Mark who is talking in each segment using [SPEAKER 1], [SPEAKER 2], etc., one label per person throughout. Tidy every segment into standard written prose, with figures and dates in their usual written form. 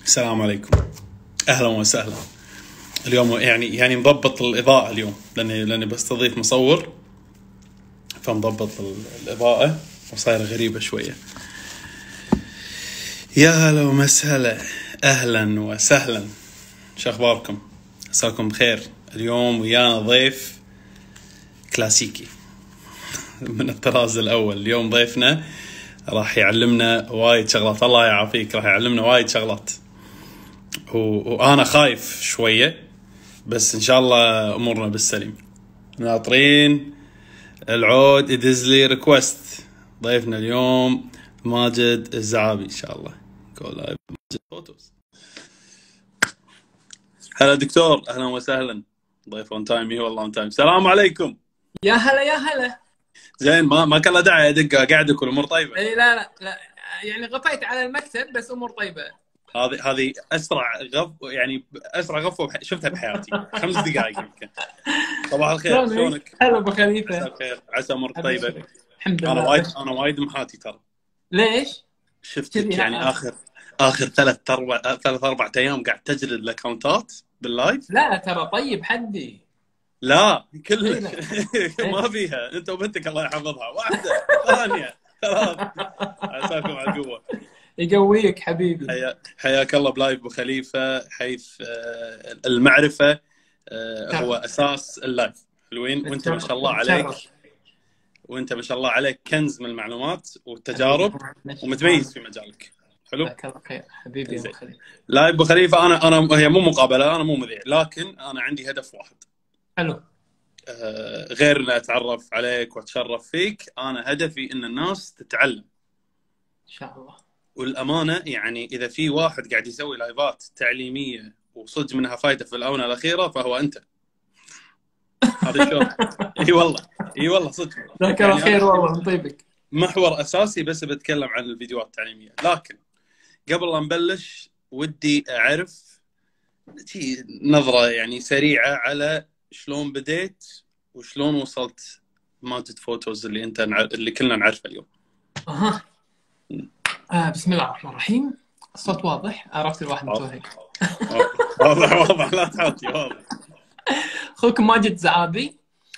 [SPEAKER 1] السلام عليكم. اهلا وسهلا. اليوم يعني مضبط الاضاءه اليوم لاني بستضيف مصور، فمضبط الاضاءه وصايره غريبه شويه. يا هلا ومسهلا، اهلا وسهلا. شو اخباركم؟ عساكم بخير. اليوم ويانا ضيف كلاسيكي من الطراز الاول. اليوم ضيفنا راح يعلمنا وايد شغلات. الله يعافيك، راح يعلمنا وايد شغلات وانا خايف شويه، بس ان شاء الله امورنا بالسليم. ناطرين العود يدز لي ريكوست. ضيفنا اليوم ماجد الزعابي ان شاء الله. جو لايف ماجد فوتوز. هلا دكتور، اهلا وسهلا. ضيف اون تايم. والله اون تايم. السلام عليكم.
[SPEAKER 2] يا هلا يا هلا.
[SPEAKER 1] زين، ما كان له داعي ادق، قاعدك والامور طيبه.
[SPEAKER 2] اي لا يعني غطيت على المكتب بس امور طيبه.
[SPEAKER 1] هذه اسرع غفوه شفتها بحياتي. 5 دقائق يمكن. صباح الخير، شلونك؟
[SPEAKER 2] هلا ابو
[SPEAKER 1] عسى
[SPEAKER 2] خليفه.
[SPEAKER 1] بخير، عسى امورك طيبه.
[SPEAKER 2] الحمد
[SPEAKER 1] انا
[SPEAKER 2] لله.
[SPEAKER 1] وايد محاتي ترى.
[SPEAKER 2] ليش؟
[SPEAKER 1] شفتك
[SPEAKER 2] كذي
[SPEAKER 1] يعني اخر 3 4 ايام قاعد تجلد الاكونتات باللايف.
[SPEAKER 2] لا ترى طيب حدي.
[SPEAKER 1] لا
[SPEAKER 2] إيه
[SPEAKER 1] كلش.
[SPEAKER 2] لا.
[SPEAKER 1] ما فيها. انت وبنتك الله يحفظها. واحده، ثانيه، 3. عساكم على القوه.
[SPEAKER 2] يقويك حبيبي.
[SPEAKER 1] حياك الله بلايف ابو خليفه، حيث المعرفه هو
[SPEAKER 2] تشرف.
[SPEAKER 1] اساس اللايف. حلوين. وانت ما شاء الله عليك.
[SPEAKER 2] تشرف
[SPEAKER 1] وانت ما شاء الله عليك كنز من المعلومات
[SPEAKER 2] حبيبي.
[SPEAKER 1] والتجارب، ومتميز في مجالك. حلو.
[SPEAKER 2] جزاك الله خير حبيبي يا ابو
[SPEAKER 1] زين.
[SPEAKER 2] خليفه.
[SPEAKER 1] لا ابو خليفه، انا هي مو مقابله، انا مو مذيع، لكن انا عندي هدف واحد.
[SPEAKER 2] حلو.
[SPEAKER 1] غير ان اتعرف عليك واتشرف فيك، انا هدفي ان الناس تتعلم.
[SPEAKER 2] ان شاء الله.
[SPEAKER 1] والامانه يعني اذا في واحد قاعد يسوي لايفات تعليميه وصدق منها فايده في الاونه الاخيره فهو انت. هذا شلون؟ اي والله صدق.
[SPEAKER 2] جزاك الله
[SPEAKER 1] يعني
[SPEAKER 2] خير
[SPEAKER 1] انا
[SPEAKER 2] والله من طيبك.
[SPEAKER 1] محور اساسي بس بتكلم عن الفيديوهات التعليميه، لكن قبل لا نبلش ودي اعرف نظره يعني سريعه على شلون بديت وشلون وصلت ماجد فوتوز اللي كلنا نعرفه اليوم.
[SPEAKER 2] بسم الله الرحمن الرحيم. الصوت واضح؟ عرفت الواحد متوهق.
[SPEAKER 1] واضح لا تحاتي واضح.
[SPEAKER 2] اخوكم ماجد زعابي.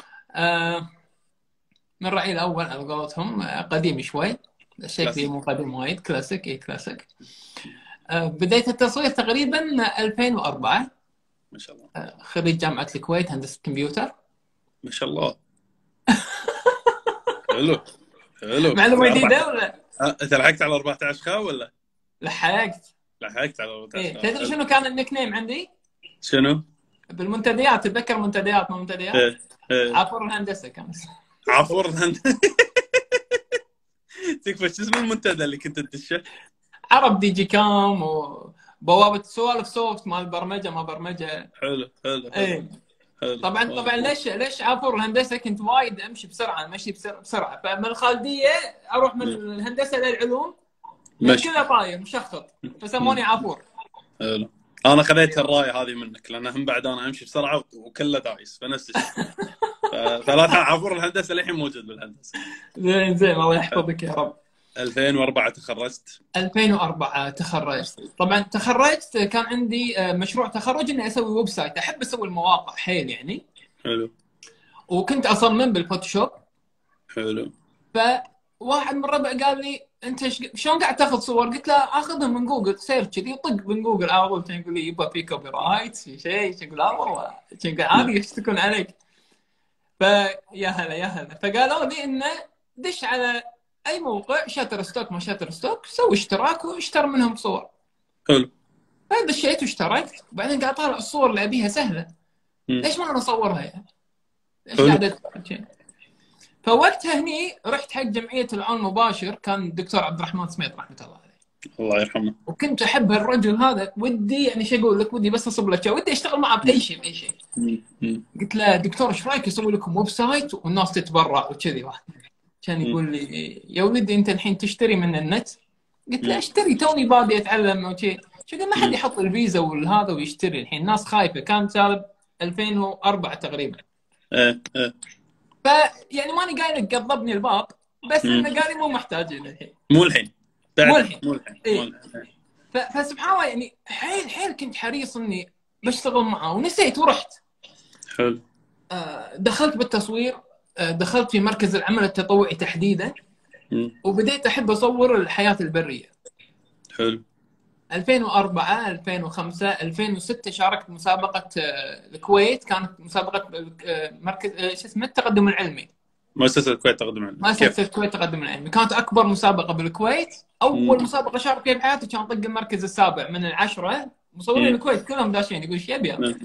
[SPEAKER 2] من رأيي الأول على قولتهم قديم شوي. الشيء فيه مو قديم وايد، كلاسيك. اي كلاسيك. بديت التصوير تقريبا 2004.
[SPEAKER 1] ما شاء الله.
[SPEAKER 2] خريج جامعة الكويت هندسة كمبيوتر.
[SPEAKER 1] ما شاء الله. حلو.
[SPEAKER 2] معلومة جديدة ولا؟
[SPEAKER 1] انت لحقت على 14 خا ولا؟
[SPEAKER 2] لحقت
[SPEAKER 1] على 14
[SPEAKER 2] إيه.
[SPEAKER 1] خا.
[SPEAKER 2] تدري شنو كان النيك نيم عندي؟
[SPEAKER 1] شنو؟
[SPEAKER 2] بالمنتديات، تتذكر منتديات ما منتديات؟
[SPEAKER 1] إيه.
[SPEAKER 2] عفور الهندسة كان اسمه.
[SPEAKER 1] عفور تكفى شو اسم المنتدى اللي كنت تدشه؟
[SPEAKER 2] عرب دي جي كام وبوابة سوالف سوفت مال برمجة ما برمجة.
[SPEAKER 1] حلو.
[SPEAKER 2] ايه. طبعا ليش عافور الهندسه كنت وايد امشي بسرعه، ماشي بسرعه، فمن الخالديه اروح من الهندسه للعلوم كذا طاير مشخط، فسموني عافور.
[SPEAKER 1] حلو. انا خذيت الرايه هذه منك، لان هم بعد انا امشي بسرعه وكله دايس فنفس الشيء. ثلاثه عافور الهندسه للحين موجود بالهندسه.
[SPEAKER 2] زين الله يحفظك يا رب.
[SPEAKER 1] 2004 تخرجت.
[SPEAKER 2] 2004 تخرجت. طبعا تخرجت كان عندي مشروع تخرج اني اسوي ويب سايت. احب اسوي المواقع حيل يعني.
[SPEAKER 1] حلو.
[SPEAKER 2] وكنت اصمم بالفوتوشوب.
[SPEAKER 1] حلو.
[SPEAKER 2] فواحد من الربع قال لي انت شلون قاعد تاخذ صور؟ قلت له اخذهم من جوجل سيرش كذي، طق من جوجل على طول. كان يقول لي يبا في كوبي رايت في شيء. يقول لا والله عادي يشتكون عليك. فيا هلا فقالوا لي انه دش على اي موقع شاتر ستوك ما شاتر ستوك، سوي اشتراك واشتري منهم صور.
[SPEAKER 1] حلو.
[SPEAKER 2] فدشيت واشتركت. وبعدين قاعد طالع الصور اللي ابيها سهله. ليش ما انا اصورها يعني؟ ليش قاعد فوقتها هني رحت حق جمعيه العون مباشر، كان الدكتور عبد الرحمن سميط رحمه الله عليه.
[SPEAKER 1] الله يرحمه.
[SPEAKER 2] وكنت احب الرجل هذا، ودي يعني شو اقول لك، ودي بس اصب له، ودي اشتغل معه باي شيء. قلت له دكتور ايش رايك اسوي لكم ويب سايت والناس تتبرع وكذي. واحد كان يقول لي يا ولدي انت الحين تشتري من النت. قلت له اشتري، توني بادي اتعلم وشي. شو قال ما حد يحط الفيزا والهذا ويشتري الحين، الناس خايفه. كان سالب 2004 تقريبا. فيعني ماني قايل لك قضبني الباب، بس انه قال لي مو محتاجين الحين.
[SPEAKER 1] مو الحين.
[SPEAKER 2] مو الحين. إيه. فسبحان الله يعني حيل كنت حريص اني بشتغل معاه ونسيت ورحت.
[SPEAKER 1] حلو.
[SPEAKER 2] دخلت بالتصوير، دخلت في مركز العمل التطوعي تحديدا، وبديت احب اصور الحياه البريه.
[SPEAKER 1] حلو.
[SPEAKER 2] 2004 2005 2006 شاركت مسابقه الكويت، كانت مسابقه مركز شو اسمه التقدم العلمي،
[SPEAKER 1] مؤسسة الكويت تقدم العلمي.
[SPEAKER 2] مؤسسة الكويت تقدم العلمي، كانت أكبر مسابقة بالكويت. أول مسابقة شارك فيها بحياتي كان طق المركز السابع من 10 مصورين الكويت كلهم داشين يقول شيب يا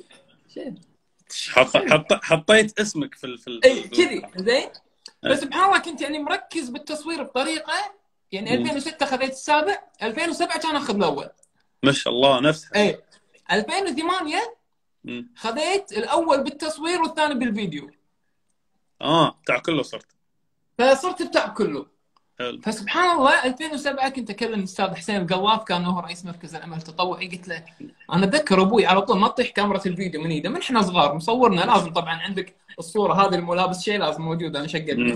[SPEAKER 1] حطيت اسمك في
[SPEAKER 2] اي كذي زين. فسبحان الله كنت يعني مركز بالتصوير بطريقة، يعني 2006 خذيت السابع، 2007 كان أخذ الأول.
[SPEAKER 1] ما شاء الله نفسها.
[SPEAKER 2] اي 2008 خذيت الأول بالتصوير والثاني بالفيديو.
[SPEAKER 1] بتاع كله صرت.
[SPEAKER 2] فصرت بتاع كله.
[SPEAKER 1] حلو.
[SPEAKER 2] فسبحان الله 2007 كنت اكلم الاستاذ حسين القلاف، كان هو رئيس مركز العمل التطوعي. قلت له انا اتذكر ابوي على طول ما تطيح كاميرا الفيديو من ايده من احنا صغار، مصورنا لازم طبعا عندك الصوره هذه الملابس شيء لازم موجود، انا شقل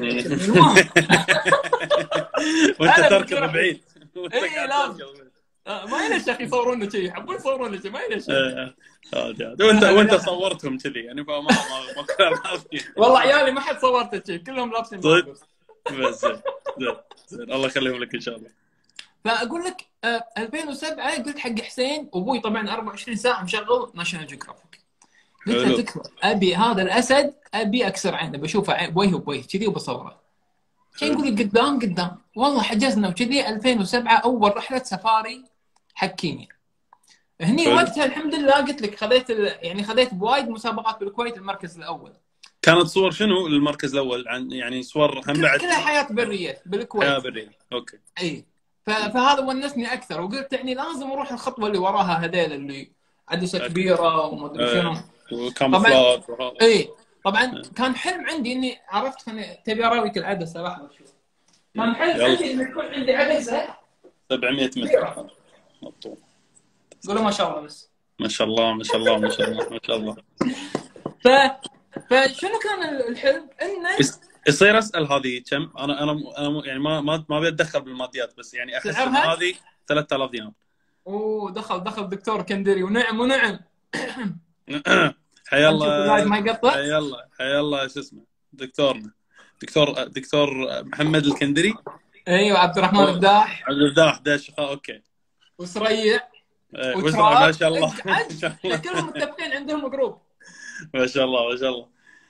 [SPEAKER 1] وانت تركض بعيد.
[SPEAKER 2] اي لازم ما ينش اخي يصورونا شيء، يحبون يصورونا شيء ما ينش.
[SPEAKER 1] وانت صورتهم كذي يعني فما
[SPEAKER 2] والله عيالي ما حد صورته شيء، كلهم لابسين ملابس.
[SPEAKER 1] بس زين الله يخليهم لك ان شاء الله.
[SPEAKER 2] فاقول لك 2007 قلت حق حسين، ابوي طبعا 24 ساعه مشغل ناشونال جيوغرافيك، قلت له تكفى ابي هذا الاسد ابي اكسر عينه، بشوفه وجه بوجه كذي وبصوره. شيء يقول لي قدام والله حجزنا وكذي. 2007 اول رحله سفاري حق كينيا. هني وقتها الحمد لله قلت لك خذيت بوايد مسابقات بالكويت المركز الاول.
[SPEAKER 1] كانت صور شنو المركز الاول؟ عن يعني صور هم بعد
[SPEAKER 2] كلها حياه بريه بالكويت.
[SPEAKER 1] حياه بريه اوكي.
[SPEAKER 2] اي فهذا ونسني اكثر، وقلت يعني لازم اروح الخطوه اللي وراها، هذيل اللي عدسه كبيره وما ادري شنو
[SPEAKER 1] وكامفلاج.
[SPEAKER 2] اي طبعا كان حلم عندي اني عرفت تبي اراويك العدسه لحظه شوف. كان حلم عندي ان يكون عندي عدسه
[SPEAKER 1] 700 متر مطول.
[SPEAKER 2] قولوا ما شاء الله. بس
[SPEAKER 1] ما شاء الله.
[SPEAKER 2] فشنو كان الحلم؟ انه
[SPEAKER 1] يصير اسال هذه كم؟ انا يعني ما ابي اتدخل بالماديات، بس يعني احس ان هذه 3000 دينار.
[SPEAKER 2] دخل دكتور كندري ونعم
[SPEAKER 1] حيا الله
[SPEAKER 2] ما يقطع.
[SPEAKER 1] حيا الله شو اسمه دكتور محمد الكندري.
[SPEAKER 2] ايوه عبد الرحمن البداح
[SPEAKER 1] داش اوكي.
[SPEAKER 2] وسريع
[SPEAKER 1] ما شاء الله
[SPEAKER 2] كلهم متفقين عندهم جروب.
[SPEAKER 1] ما شاء الله.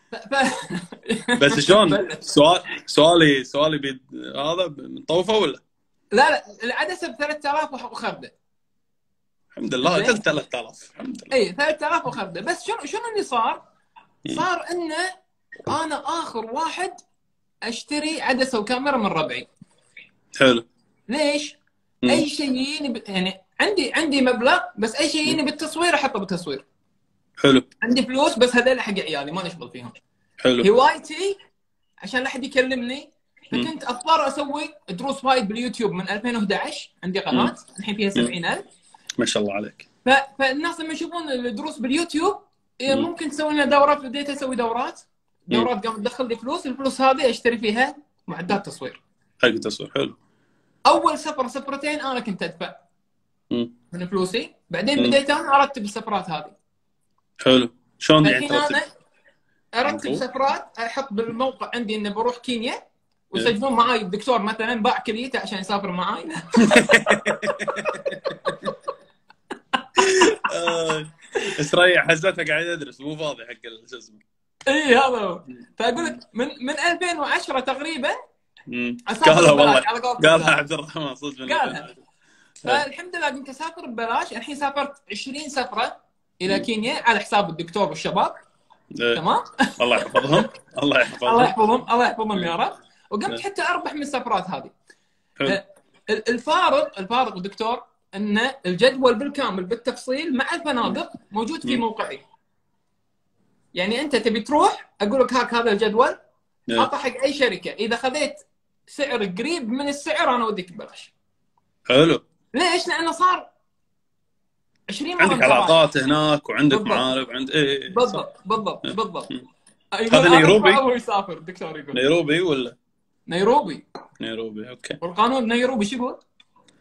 [SPEAKER 1] بس شلون سؤالي هذا مطوفه ولا
[SPEAKER 2] لا العدسه ب 3000 وخرده.
[SPEAKER 1] الحمد لله 3000 الحمد لله.
[SPEAKER 2] اي 3000 وخرده. بس شنو اللي صار انه انا اخر واحد اشتري عدسه وكاميرا من ربعي.
[SPEAKER 1] حلو.
[SPEAKER 2] ليش؟ اي شيء يجيني يعني عندي مبلغ، بس اي شيء يجيني بالتصوير احطه بالتصوير.
[SPEAKER 1] حلو.
[SPEAKER 2] عندي فلوس بس هذول حق عيالي ما نشغل فيهم.
[SPEAKER 1] حلو.
[SPEAKER 2] هوايتي عشان لا احد يكلمني، فكنت اضطر اسوي دروس وايد باليوتيوب من 2011. عندي قناه الحين فيها 70,000
[SPEAKER 1] ما شاء الله عليك.
[SPEAKER 2] فالناس لما يشوفون الدروس باليوتيوب ممكن تسوي لنا دورات. بديت اسوي دورات قامت تدخل لي فلوس. الفلوس هذه اشتري فيها معدات تصوير
[SPEAKER 1] حق التصوير. حلو.
[SPEAKER 2] اول سفرتين انا كنت ادفع من فلوسي، بعدين بديت انا ارتب السفرات هذه.
[SPEAKER 1] حلو. شلون يعني
[SPEAKER 2] ترتب؟ ارتب سفرات، احط بالموقع عندي اني بروح كينيا ويسجلون معاي الدكتور مثلا باع كليته عشان يسافر معاي.
[SPEAKER 1] اسرائيل حزتها قاعد ادرس مو فاضي حق شو اسمه.
[SPEAKER 2] اي هذا. فاقول لك من 2010 تقريبا
[SPEAKER 1] قالها والله قالها عبد الرحمن صدق
[SPEAKER 2] قالها. فالحمد لله قمت اسافر ببلاش. الحين سافرت 20 سفره الى كينيا على حساب الدكتور والشباب. تمام.
[SPEAKER 1] الله يحفظهم. الله
[SPEAKER 2] يحفظهم يا رب. وقمت حتى اربح من السفرات هذه. الفارق دكتور ان الجدول بالكامل بالتفصيل مع الفنادق موجود في موقعي. يعني انت تبي تروح اقول لك هاك هذا الجدول، اعطى حق اي شركه، اذا خذيت سعر قريب من السعر انا اوديك ببلاش.
[SPEAKER 1] حلو.
[SPEAKER 2] ليش؟ لانه صار 20
[SPEAKER 1] عندك علاقات هناك وعندك معارف وعند
[SPEAKER 2] بالضبط.
[SPEAKER 1] هذا نيروبي
[SPEAKER 2] هو يسافر الدكتور يقول
[SPEAKER 1] نيروبي ولا
[SPEAKER 2] نيروبي
[SPEAKER 1] اوكي.
[SPEAKER 2] والقانون نيروبي شو يقول؟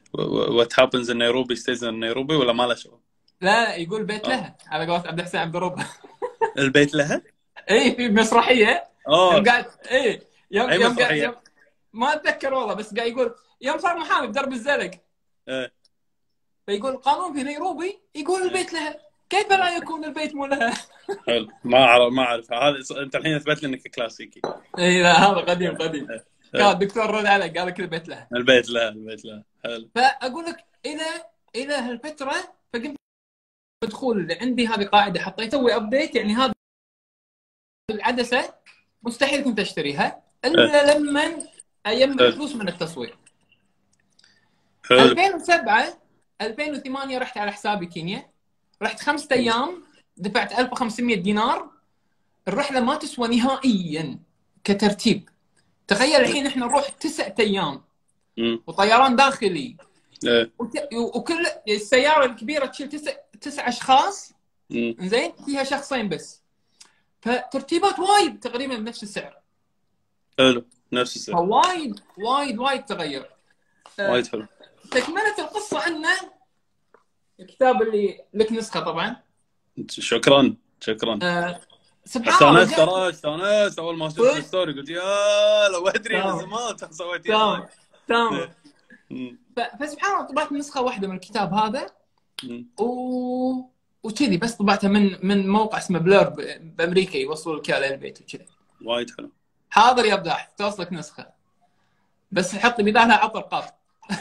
[SPEAKER 1] وات هابنز ان نيروبي ستيز ان نيروبي، ولا ما له شغل؟
[SPEAKER 2] لا يقول بيت لها على قولة عبد الحسين عبد الرب.
[SPEAKER 1] البيت لها.
[SPEAKER 2] اي في مسرحيه
[SPEAKER 1] اه،
[SPEAKER 2] يوم قاعد اي يوم
[SPEAKER 1] اي
[SPEAKER 2] يوم قاعد
[SPEAKER 1] مسرحيه؟
[SPEAKER 2] يوم ما اتذكر والله، بس قاعد يقول يوم صار محامي بدرب الزلق،
[SPEAKER 1] ايه.
[SPEAKER 2] فيقول القانون في نيروبي يقول البيت لها، كيف لا يكون البيت مو لها؟
[SPEAKER 1] حلو، ما اعرف هذا. انت الحين اثبت لي انك كلاسيكي.
[SPEAKER 2] اي لا هذا قديم قديم.
[SPEAKER 1] إيه.
[SPEAKER 2] كان
[SPEAKER 1] إيه.
[SPEAKER 2] الدكتور رد عليه قال لك البيت لها.
[SPEAKER 1] البيت لها، البيت لها. حلو.
[SPEAKER 2] فاقول لك الى هالفتره، فقمت بدخول عندي هذه قاعده حطيت اسوي ابديت، يعني هذه العدسه مستحيل كنت اشتريها
[SPEAKER 1] إيه.
[SPEAKER 2] الا لما اجمع
[SPEAKER 1] حلو.
[SPEAKER 2] فلوس من التصوير.
[SPEAKER 1] حلو.
[SPEAKER 2] 2007 2008 رحت على حسابي كينيا، رحت 5 ايام دفعت 1500 دينار. الرحله ما تسوى نهائيا كترتيب. تخيل الحين احنا نروح 9 ايام وطيران داخلي،
[SPEAKER 1] إيه.
[SPEAKER 2] وكل السياره الكبيره تشيل 9 اشخاص، زين فيها شخصين بس، فترتيبات وايد تقريبا بنفس السعر.
[SPEAKER 1] حلو، نفس السعر.
[SPEAKER 2] فوايد وايد وايد تغير.
[SPEAKER 1] وايد حلو.
[SPEAKER 2] تكمله القصه انه الكتاب اللي لك نسخه طبعا.
[SPEAKER 1] شكرا شكرا.
[SPEAKER 2] سبحان الله
[SPEAKER 1] استانست اول ما شفت الستوري، قلت يا لو ادري من زمان سويت.
[SPEAKER 2] تمام. فسبحان الله طبعت نسخه واحده من الكتاب هذا، وكذي بس طبعتها من موقع اسمه بلور بامريكا، يوصلوا لك على البيت وكذا.
[SPEAKER 1] وايد حلو.
[SPEAKER 2] حاضر يا بداح توصلك نسخه، بس حط بدالها عطر قاف.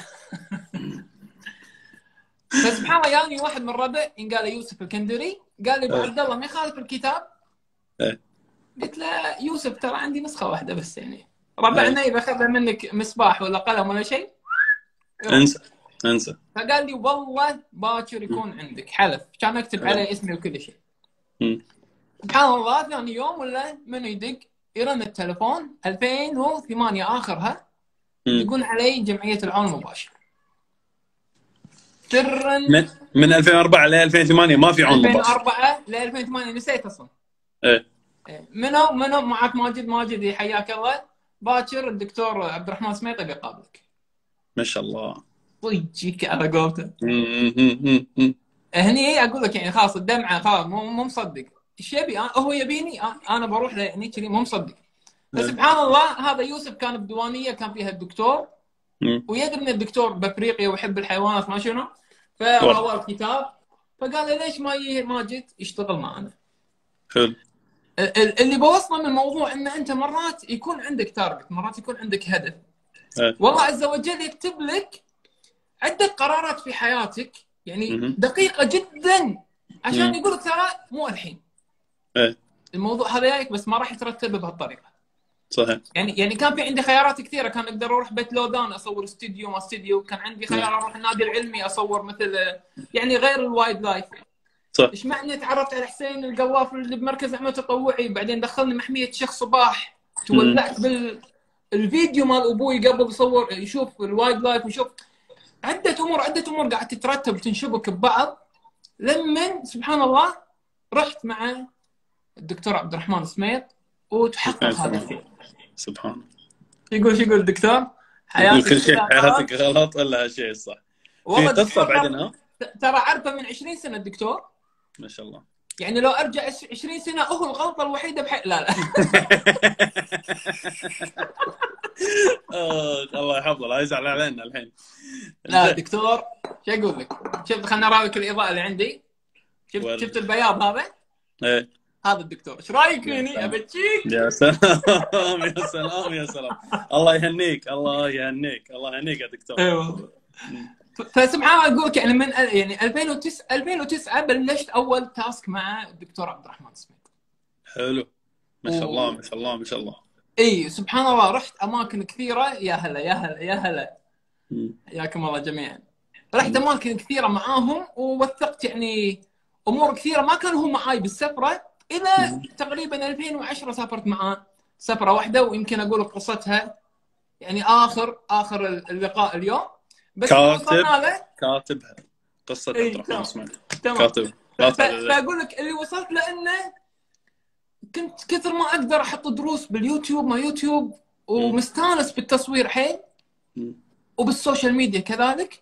[SPEAKER 2] فسبحان الله يعني واحد من الربع قال لي يوسف الكندري، قال لي ابو عبد الله ما يخالف الكتاب. قلت له يوسف ترى عندي نسخه واحده بس، يعني ربعنا اذا اخذها منك مصباح ولا قلم ولا شيء
[SPEAKER 1] انسى.
[SPEAKER 2] فقال لي والله باكر يكون عندك، حلف كان اكتب عليه اسمي وكل شيء. سبحان الله ثاني يوم ولا من يدق يرن التلفون 2008 اخرها، يقول علي جمعيه العون المباشر. سرا
[SPEAKER 1] من 2004 ل 2008 ما في عون مباشر.
[SPEAKER 2] 2004 ل 2008 نسيت اصلا. منو معك ماجد حياك الله. باكر الدكتور عبد الرحمن سميطي بيقابلك.
[SPEAKER 1] ما شاء الله.
[SPEAKER 2] ويجيك على قولته. هني اقول لك يعني خلاص الدمعه خلاص مو مصدق ايش يبي. هو يبيني انا بروح له يعني كذي مو مصدق. فسبحان الله هذا يوسف كان بديوانيه كان فيها الدكتور، ويدري ان الدكتور بافريقيا ويحب الحيوانات ما شنو، فروى الكتاب فقال لي ليش ما يجي ماجد يشتغل معنا.
[SPEAKER 1] حلو.
[SPEAKER 2] اللي بوصله من الموضوع ان انت مرات يكون عندك تارجت، مرات يكون عندك هدف. والله عز وجل يكتب لك عدة قرارات في حياتك يعني دقيقة جدا عشان يقول لك ترى مو الحين. الموضوع هذا جايك بس ما راح يترتب بهالطريقة.
[SPEAKER 1] صحيح.
[SPEAKER 2] يعني كان في عندي خيارات كثيرة، كان اقدر اروح بيت لودان اصور استوديو ما استوديو، كان عندي خيار اروح النادي العلمي اصور مثل يعني غير الوايد لايف.
[SPEAKER 1] صح.
[SPEAKER 2] ايش معنى تعرفت على حسين القواف اللي بمركز عمل تطوعي، بعدين دخلني محمية شيخ صباح، تولعت بالفيديو مال ابوي قبل يصور يشوف الوايد لايف ويشوف عدة امور قاعد تترتب وتنشبك ببعض. لما سبحان الله رحت مع الدكتور عبد الرحمن سميط وتحقق هذا الشيء.
[SPEAKER 1] سبحان
[SPEAKER 2] الله. يقول الدكتور
[SPEAKER 1] حياتك كل شيء حياتك غلط ولا هالشيء صح. في قصه بعدين
[SPEAKER 2] ترى عارفه من 20 سنه الدكتور
[SPEAKER 1] ما شاء الله.
[SPEAKER 2] يعني لو ارجع 20 سنه هو الغلطه الوحيده لا
[SPEAKER 1] الله يحفظه لا يزعل علينا الحين.
[SPEAKER 2] لا دكتور شو اقول لك، شفت خلنا اراويك الاضاءه اللي عندي، شفت البياض هذا؟
[SPEAKER 1] ايه
[SPEAKER 2] هذا الدكتور ايش رايك فيني؟ ابتشيك.
[SPEAKER 1] يا سلام يا سلام يا سلام. الله يهنيك الله يهنيك الله يهنيك يا دكتور.
[SPEAKER 2] ايوه. فسبحان الله اقول يعني من يعني 2009 بلشت اول تاسك مع الدكتور عبد الرحمن سميط.
[SPEAKER 1] حلو ما شاء الله ما شاء الله ما شاء الله.
[SPEAKER 2] اي سبحان الله رحت اماكن كثيره. يا هلا حياكم الله جميعا. رحت اماكن كثيره معاهم ووثقت يعني امور كثيره ما كانوا هم معاي بالسفره الى تقريبا 2010 سافرت معاه سفره واحده، ويمكن اقول قصتها يعني اخر اللقاء اليوم. بس
[SPEAKER 1] كاتبها قصه عبد الرحمن سميط
[SPEAKER 2] كاتب. فاقول لك اللي وصلت لانه كنت كثر ما اقدر احط دروس باليوتيوب ما يوتيوب ومستانس بالتصوير حيل وبالسوشيال ميديا كذلك.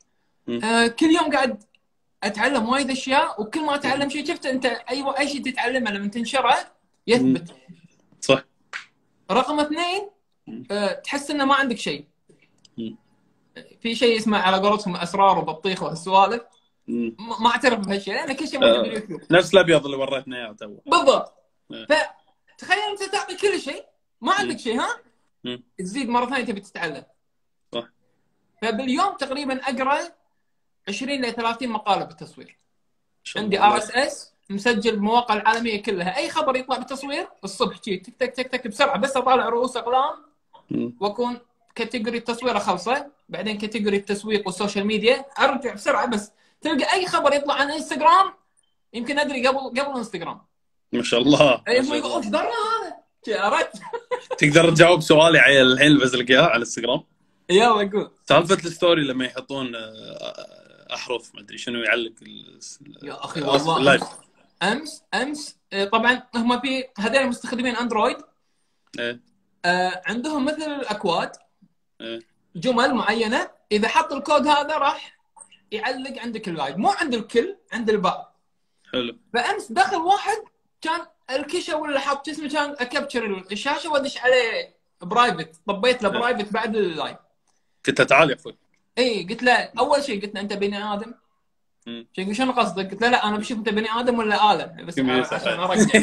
[SPEAKER 2] كل يوم قاعد اتعلم وايد اشياء، وكل ما اتعلم شيء شفت انت اي شيء تتعلمه لما تنشره يثبت.
[SPEAKER 1] صح.
[SPEAKER 2] رقم 2 تحس انه ما عندك شيء، في شيء اسمه على قولتهم اسرار وبطيخ وهالسوالف، ما اعترف بهالشيء لان كل شيء موجود باليوتيوب.
[SPEAKER 1] نفس الابيض اللي وريتنا اياه تو
[SPEAKER 2] بالضبط. فتخيل انت تعطي كل شيء ما عندك شيء، ها تزيد مره ثانيه تبي تتعلم.
[SPEAKER 1] صح.
[SPEAKER 2] فباليوم تقريبا اقرا 20 ل 30 مقاله بالتصوير. عندي RSS مسجل بمواقع العالميه كلها، اي خبر يطلع بالتصوير الصبح تك تك تك تك بسرعه، بس اطالع رؤوس اقلام واكون كاتيجوري التصوير اخلصه، بعدين كاتيجوري التسويق والسوشيال ميديا ارجع بسرعه. بس تلقى اي خبر يطلع عن انستغرام يمكن ادري قبل انستغرام.
[SPEAKER 1] ما شاء الله.
[SPEAKER 2] اي ما يقول ايش درى هذا، عرفت؟
[SPEAKER 1] تقدر تجاوب سؤالي على الحين اللي بنزل اياه على الانستغرام.
[SPEAKER 2] يلا قول.
[SPEAKER 1] سالفه الستوري لما يحطون احرف ما ادري شنو يعلق
[SPEAKER 2] يا اخي والله امس طبعا هم في هذول مستخدمين اندرويد عندهم مثل الاكواد جمل معينه، اذا حط الكود هذا راح يعلق عندك اللايف، مو عند الكل، عند البعض.
[SPEAKER 1] حلو.
[SPEAKER 2] فامس دخل واحد كان الكشه ولا حط اسمه، كان اكبتشر الشاشه وادش عليه برايفت، طبيت له برايفت بعد اللايف.
[SPEAKER 1] كنت تعال يا اخوي.
[SPEAKER 2] اي قلت له اول شيء قلت له انت بني ادم؟ شنو قصدك؟ قلت له لا انا بشوف انت بني ادم ولا آلة، بس عشان ارجع.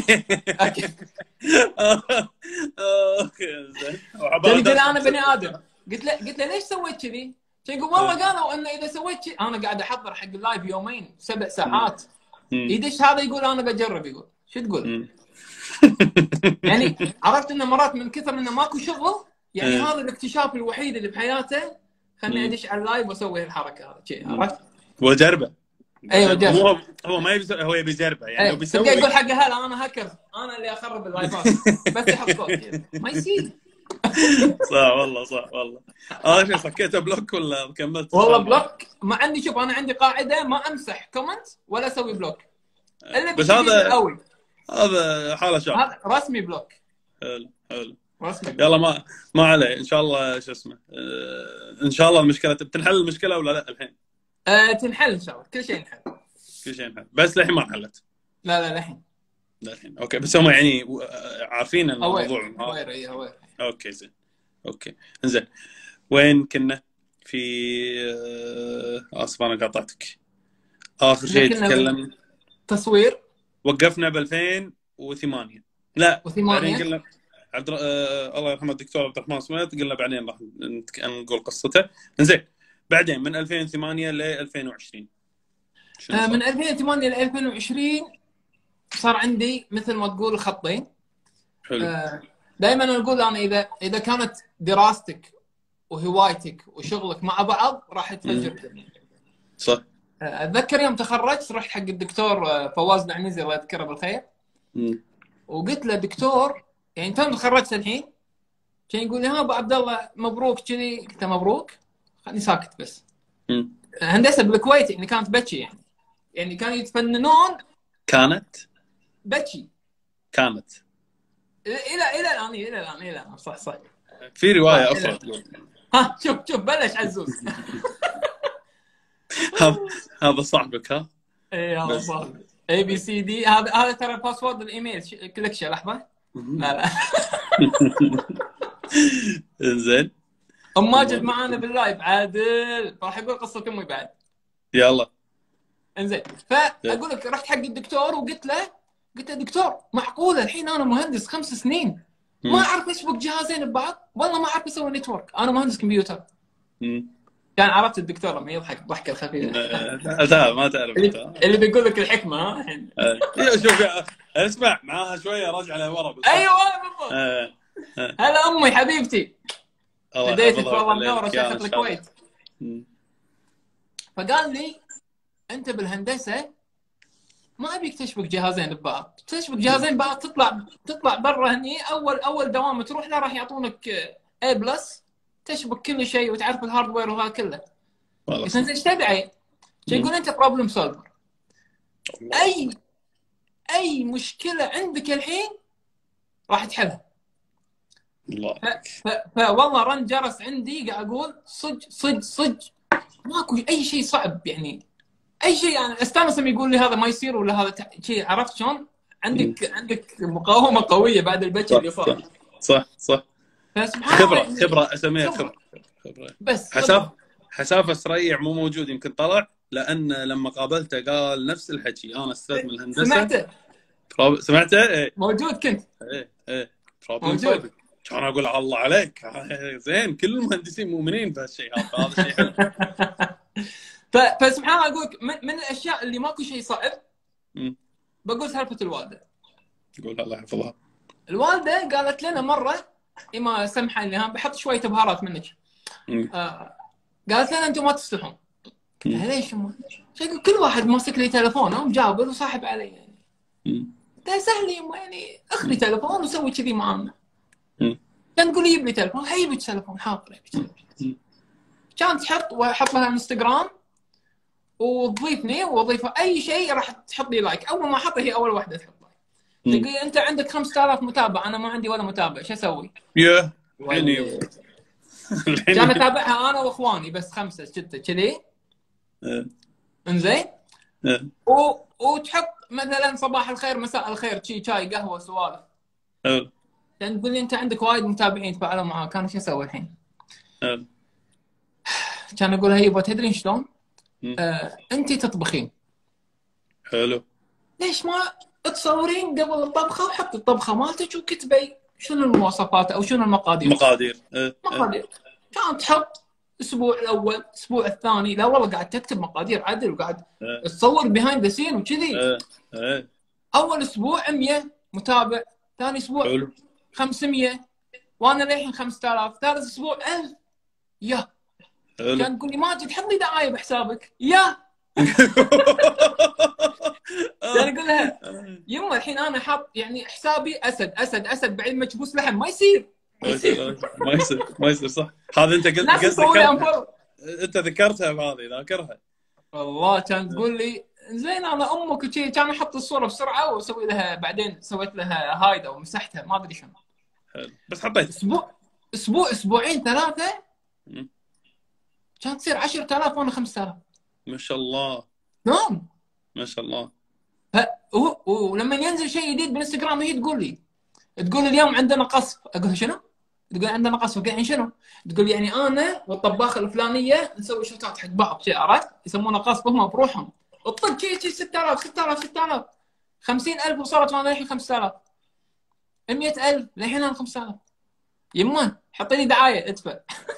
[SPEAKER 1] اوكي زين.
[SPEAKER 2] قلت له انا بني ادم. قلت له ليش سويت كذي؟ يقول والله قالوا انه اذا سويت كذي، انا قاعد احضر حق اللايف يومين 7 ساعات، يدش هذا يقول انا بجرب، يقول شو تقول؟ يعني عرفت انه مرات من كثر انه ماكو شغل، يعني هذا الاكتشاف الوحيد اللي بحياته، خلني ادش على اللايف واسوي الحركه هذه، عرفت؟
[SPEAKER 1] وجربه.
[SPEAKER 2] ايوه جرب.
[SPEAKER 1] هو ما يبي، هو يبي يجربه يعني.
[SPEAKER 2] لو بيسوي يقول حق هلا انا هاكر، انا اللي اخرب اللايفات، بس يحط كود ما يصير.
[SPEAKER 1] صح والله، صح والله. انا سكيته بلوك ولا كملت؟
[SPEAKER 2] والله بلوك ما عندي. شوف انا عندي قاعده ما امسح كومنت ولا اسوي بلوك الا
[SPEAKER 1] بس هذا
[SPEAKER 2] قوي.
[SPEAKER 1] هذا حاله شاطر،
[SPEAKER 2] هذا رسمي بلوك.
[SPEAKER 1] حلو
[SPEAKER 2] رسمي بلوك.
[SPEAKER 1] يلا ما عليه ان شاء الله. شو اسمه ان شاء الله المشكله بتنحل المشكله ولا لا الحين؟
[SPEAKER 2] تنحل ان شاء الله، كل شيء ينحل.
[SPEAKER 1] كل شيء ينحل، بس للحين ما انحلت.
[SPEAKER 2] لا للحين
[SPEAKER 1] اوكي. بس هم يعني عارفين الموضوع.
[SPEAKER 2] هوير.
[SPEAKER 1] اوكي زين. اوكي زين. وين كنا في اسف انا قاطعتك. اخر شيء تكلم
[SPEAKER 2] تصوير.
[SPEAKER 1] وقفنا ب 2008. لا
[SPEAKER 2] بعدين
[SPEAKER 1] قلنا الله يرحمه الدكتور عبد الرحمن سميت، قلنا بعدين راح نقول قصته. زين. بعدين من 2008 ل 2020
[SPEAKER 2] من 2008 ل 2020 صار عندي مثل ما تقول خطين.
[SPEAKER 1] حلو.
[SPEAKER 2] دائما نقول انا اذا كانت دراستك وهوايتك وشغلك مع بعض راح تفجر الدنيا.
[SPEAKER 1] صح.
[SPEAKER 2] اتذكر يوم تخرجت رحت حق الدكتور فواز العنزي الله يذكره بالخير، وقلت له دكتور يعني انت تخرجت الحين، كان يقول لي ها ابو عبد الله مبروك كذي. قلت له مبروك، خلني ساكت بس. هندسه بالكويت يعني كانت بكي، يعني كانوا يتفننون.
[SPEAKER 1] كانت
[SPEAKER 2] الى الان صح.
[SPEAKER 1] في روايه اخرى تقول
[SPEAKER 2] ها شوف بلش عزوز.
[SPEAKER 1] هذا صاحبك ها؟
[SPEAKER 2] اي هذا صاحبي ABCD. هذا ترى باسورد الايميل. كلكشه لحظه. لا
[SPEAKER 1] زين.
[SPEAKER 2] ماجد معانا باللايف عادل راح يقول قصه امي بعد.
[SPEAKER 1] يلا
[SPEAKER 2] انزين. فاقول لك رحت حق الدكتور وقلت له دكتور معقوله الحين انا مهندس 5 سنين ما اعرف اشبك جهازين ببعض، والله ما اعرف اسوي نتورك، انا مهندس كمبيوتر. كان عرفت الدكتور لما يضحك الضحكه الخفيفه.
[SPEAKER 1] ما تعرف
[SPEAKER 2] اللي بيقول لك الحكمه ها الحين.
[SPEAKER 1] شوف اسمع معاها شويه راجع لورا.
[SPEAKER 2] ايوه بالضبط. هلا امي حبيبتي بديتك والله منوره شيخة الكويت. فقال لي انت بالهندسه ما ابيك تشبك جهازين ببعض، تشبك جهازين بعض تطلع برا هني اول دوام تروح له راح يعطونك A+، تشبك كل شيء وتعرف الهاردوير وهذا كله. بس انت ايش تدعي؟ يقول انت بروبلم سولفر، اي مشكله عندك الحين راح تحلها. الله. فوالله رن جرس عندي قاعد اقول صج ماكو اي شيء صعب يعني. اي شيء يعني استانس لما يقول لي هذا ما يصير ولا هذا شيء. عرفت شلون؟ عندك مقاومه قويه بعد البكي اللي صار.
[SPEAKER 1] صح.
[SPEAKER 2] فسبحان
[SPEAKER 1] خبره
[SPEAKER 2] الله
[SPEAKER 1] خبره اسميها خبره.
[SPEAKER 2] بس
[SPEAKER 1] حسافه سريع مو موجود، يمكن طلع لان لما قابلته قال نفس الحكي. انا استاذ من الهندسه. سمعته؟ ايه
[SPEAKER 2] موجود كنت.
[SPEAKER 1] ايه بروبلم سولفنج. كان اقول الله عليك زين. كل المهندسين مؤمنين بهالشيء هذا شيء حلو.
[SPEAKER 2] فسبحان الله اقول من الاشياء اللي ماكو شيء صعب. بقول سالفه الوالده.
[SPEAKER 1] قول الله يحفظها.
[SPEAKER 2] الوالده قالت لنا مره اما سمحه لي بحط شويه بهارات منك. قالت لنا انتم ما تستحون. قلت لها ليش امه؟ كل واحد ماسك لي تليفونه ومجابر وصاحب علي يعني. قلت سهل يمه يعني اخذي تليفون وسوي كذي معانا. كان تقول لي جيب لي تليفون. هي يبي تليفون حاضر. كانت تحط لها انستغرام وتضيفني واضيف اي شيء راح تحط لي لايك. اول ما احطه هي اول واحده تحط لايك. تقول انت عندك 5000 متابع انا ما عندي ولا متابع شو اسوي؟
[SPEAKER 1] يعني
[SPEAKER 2] كان اتابعها انا واخواني بس 5 6 كذي. انزين. وتحط مثلا صباح الخير مساء الخير شاي قهوه سوالف. كان تقول لي انت عندك وايد متابعين تفاعلوا معاك. انا شو اسوي الحين؟ كان اقول هي تدرين شلون؟ انت تطبخين
[SPEAKER 1] حلو.
[SPEAKER 2] ليش ما تصورين قبل الطبخه وحطي الطبخه مالتك وكتبي شنو المواصفات او شنو المقادير. مقادير. كانت تحط الاسبوع الاول الاسبوع الثاني لا والله قاعد تكتب مقادير عدل وقاعد تصور بيهايند ذا سين وكذي. اول اسبوع 100 متابع، ثاني اسبوع 500 وانا للحين 5000، ثالث اسبوع 1000. يا كان تقول لي ماجد حط لي دعايه بحسابك. يا يعني اقول لها يما الحين انا حاط يعني حسابي اسد بعدين مكبوس لحم ما يصير.
[SPEAKER 1] ما يصير صح. هذا انت انت ذكرتها بهذه ذاكرها
[SPEAKER 2] والله. كان تقول لي زين انا امك وشي. كان احط الصوره بسرعه واسوي لها بعدين سويت لها هايد او مسحتها ما ادري شنو.
[SPEAKER 1] بس حطيت
[SPEAKER 2] اسبوعين 3 كانت تصير 10000 وانا 5000.
[SPEAKER 1] ما شاء الله.
[SPEAKER 2] نعم
[SPEAKER 1] ما شاء الله.
[SPEAKER 2] ولما ينزل شيء جديد بالانستغرام هي تقول لي اليوم عندنا قصف. اقول شنو؟ تقول عندنا قصف. يعني شنو؟ تقول يعني انا والطباخه الفلانيه نسوي شوتات حق بعض شيء. عرفت؟ يسمونه قصف هم بروحهم. الطق شيء 6000 50000 وصارت وانا الحين 5000 100000 للحين انا 5000. يما حطي لي دعايه ادفع.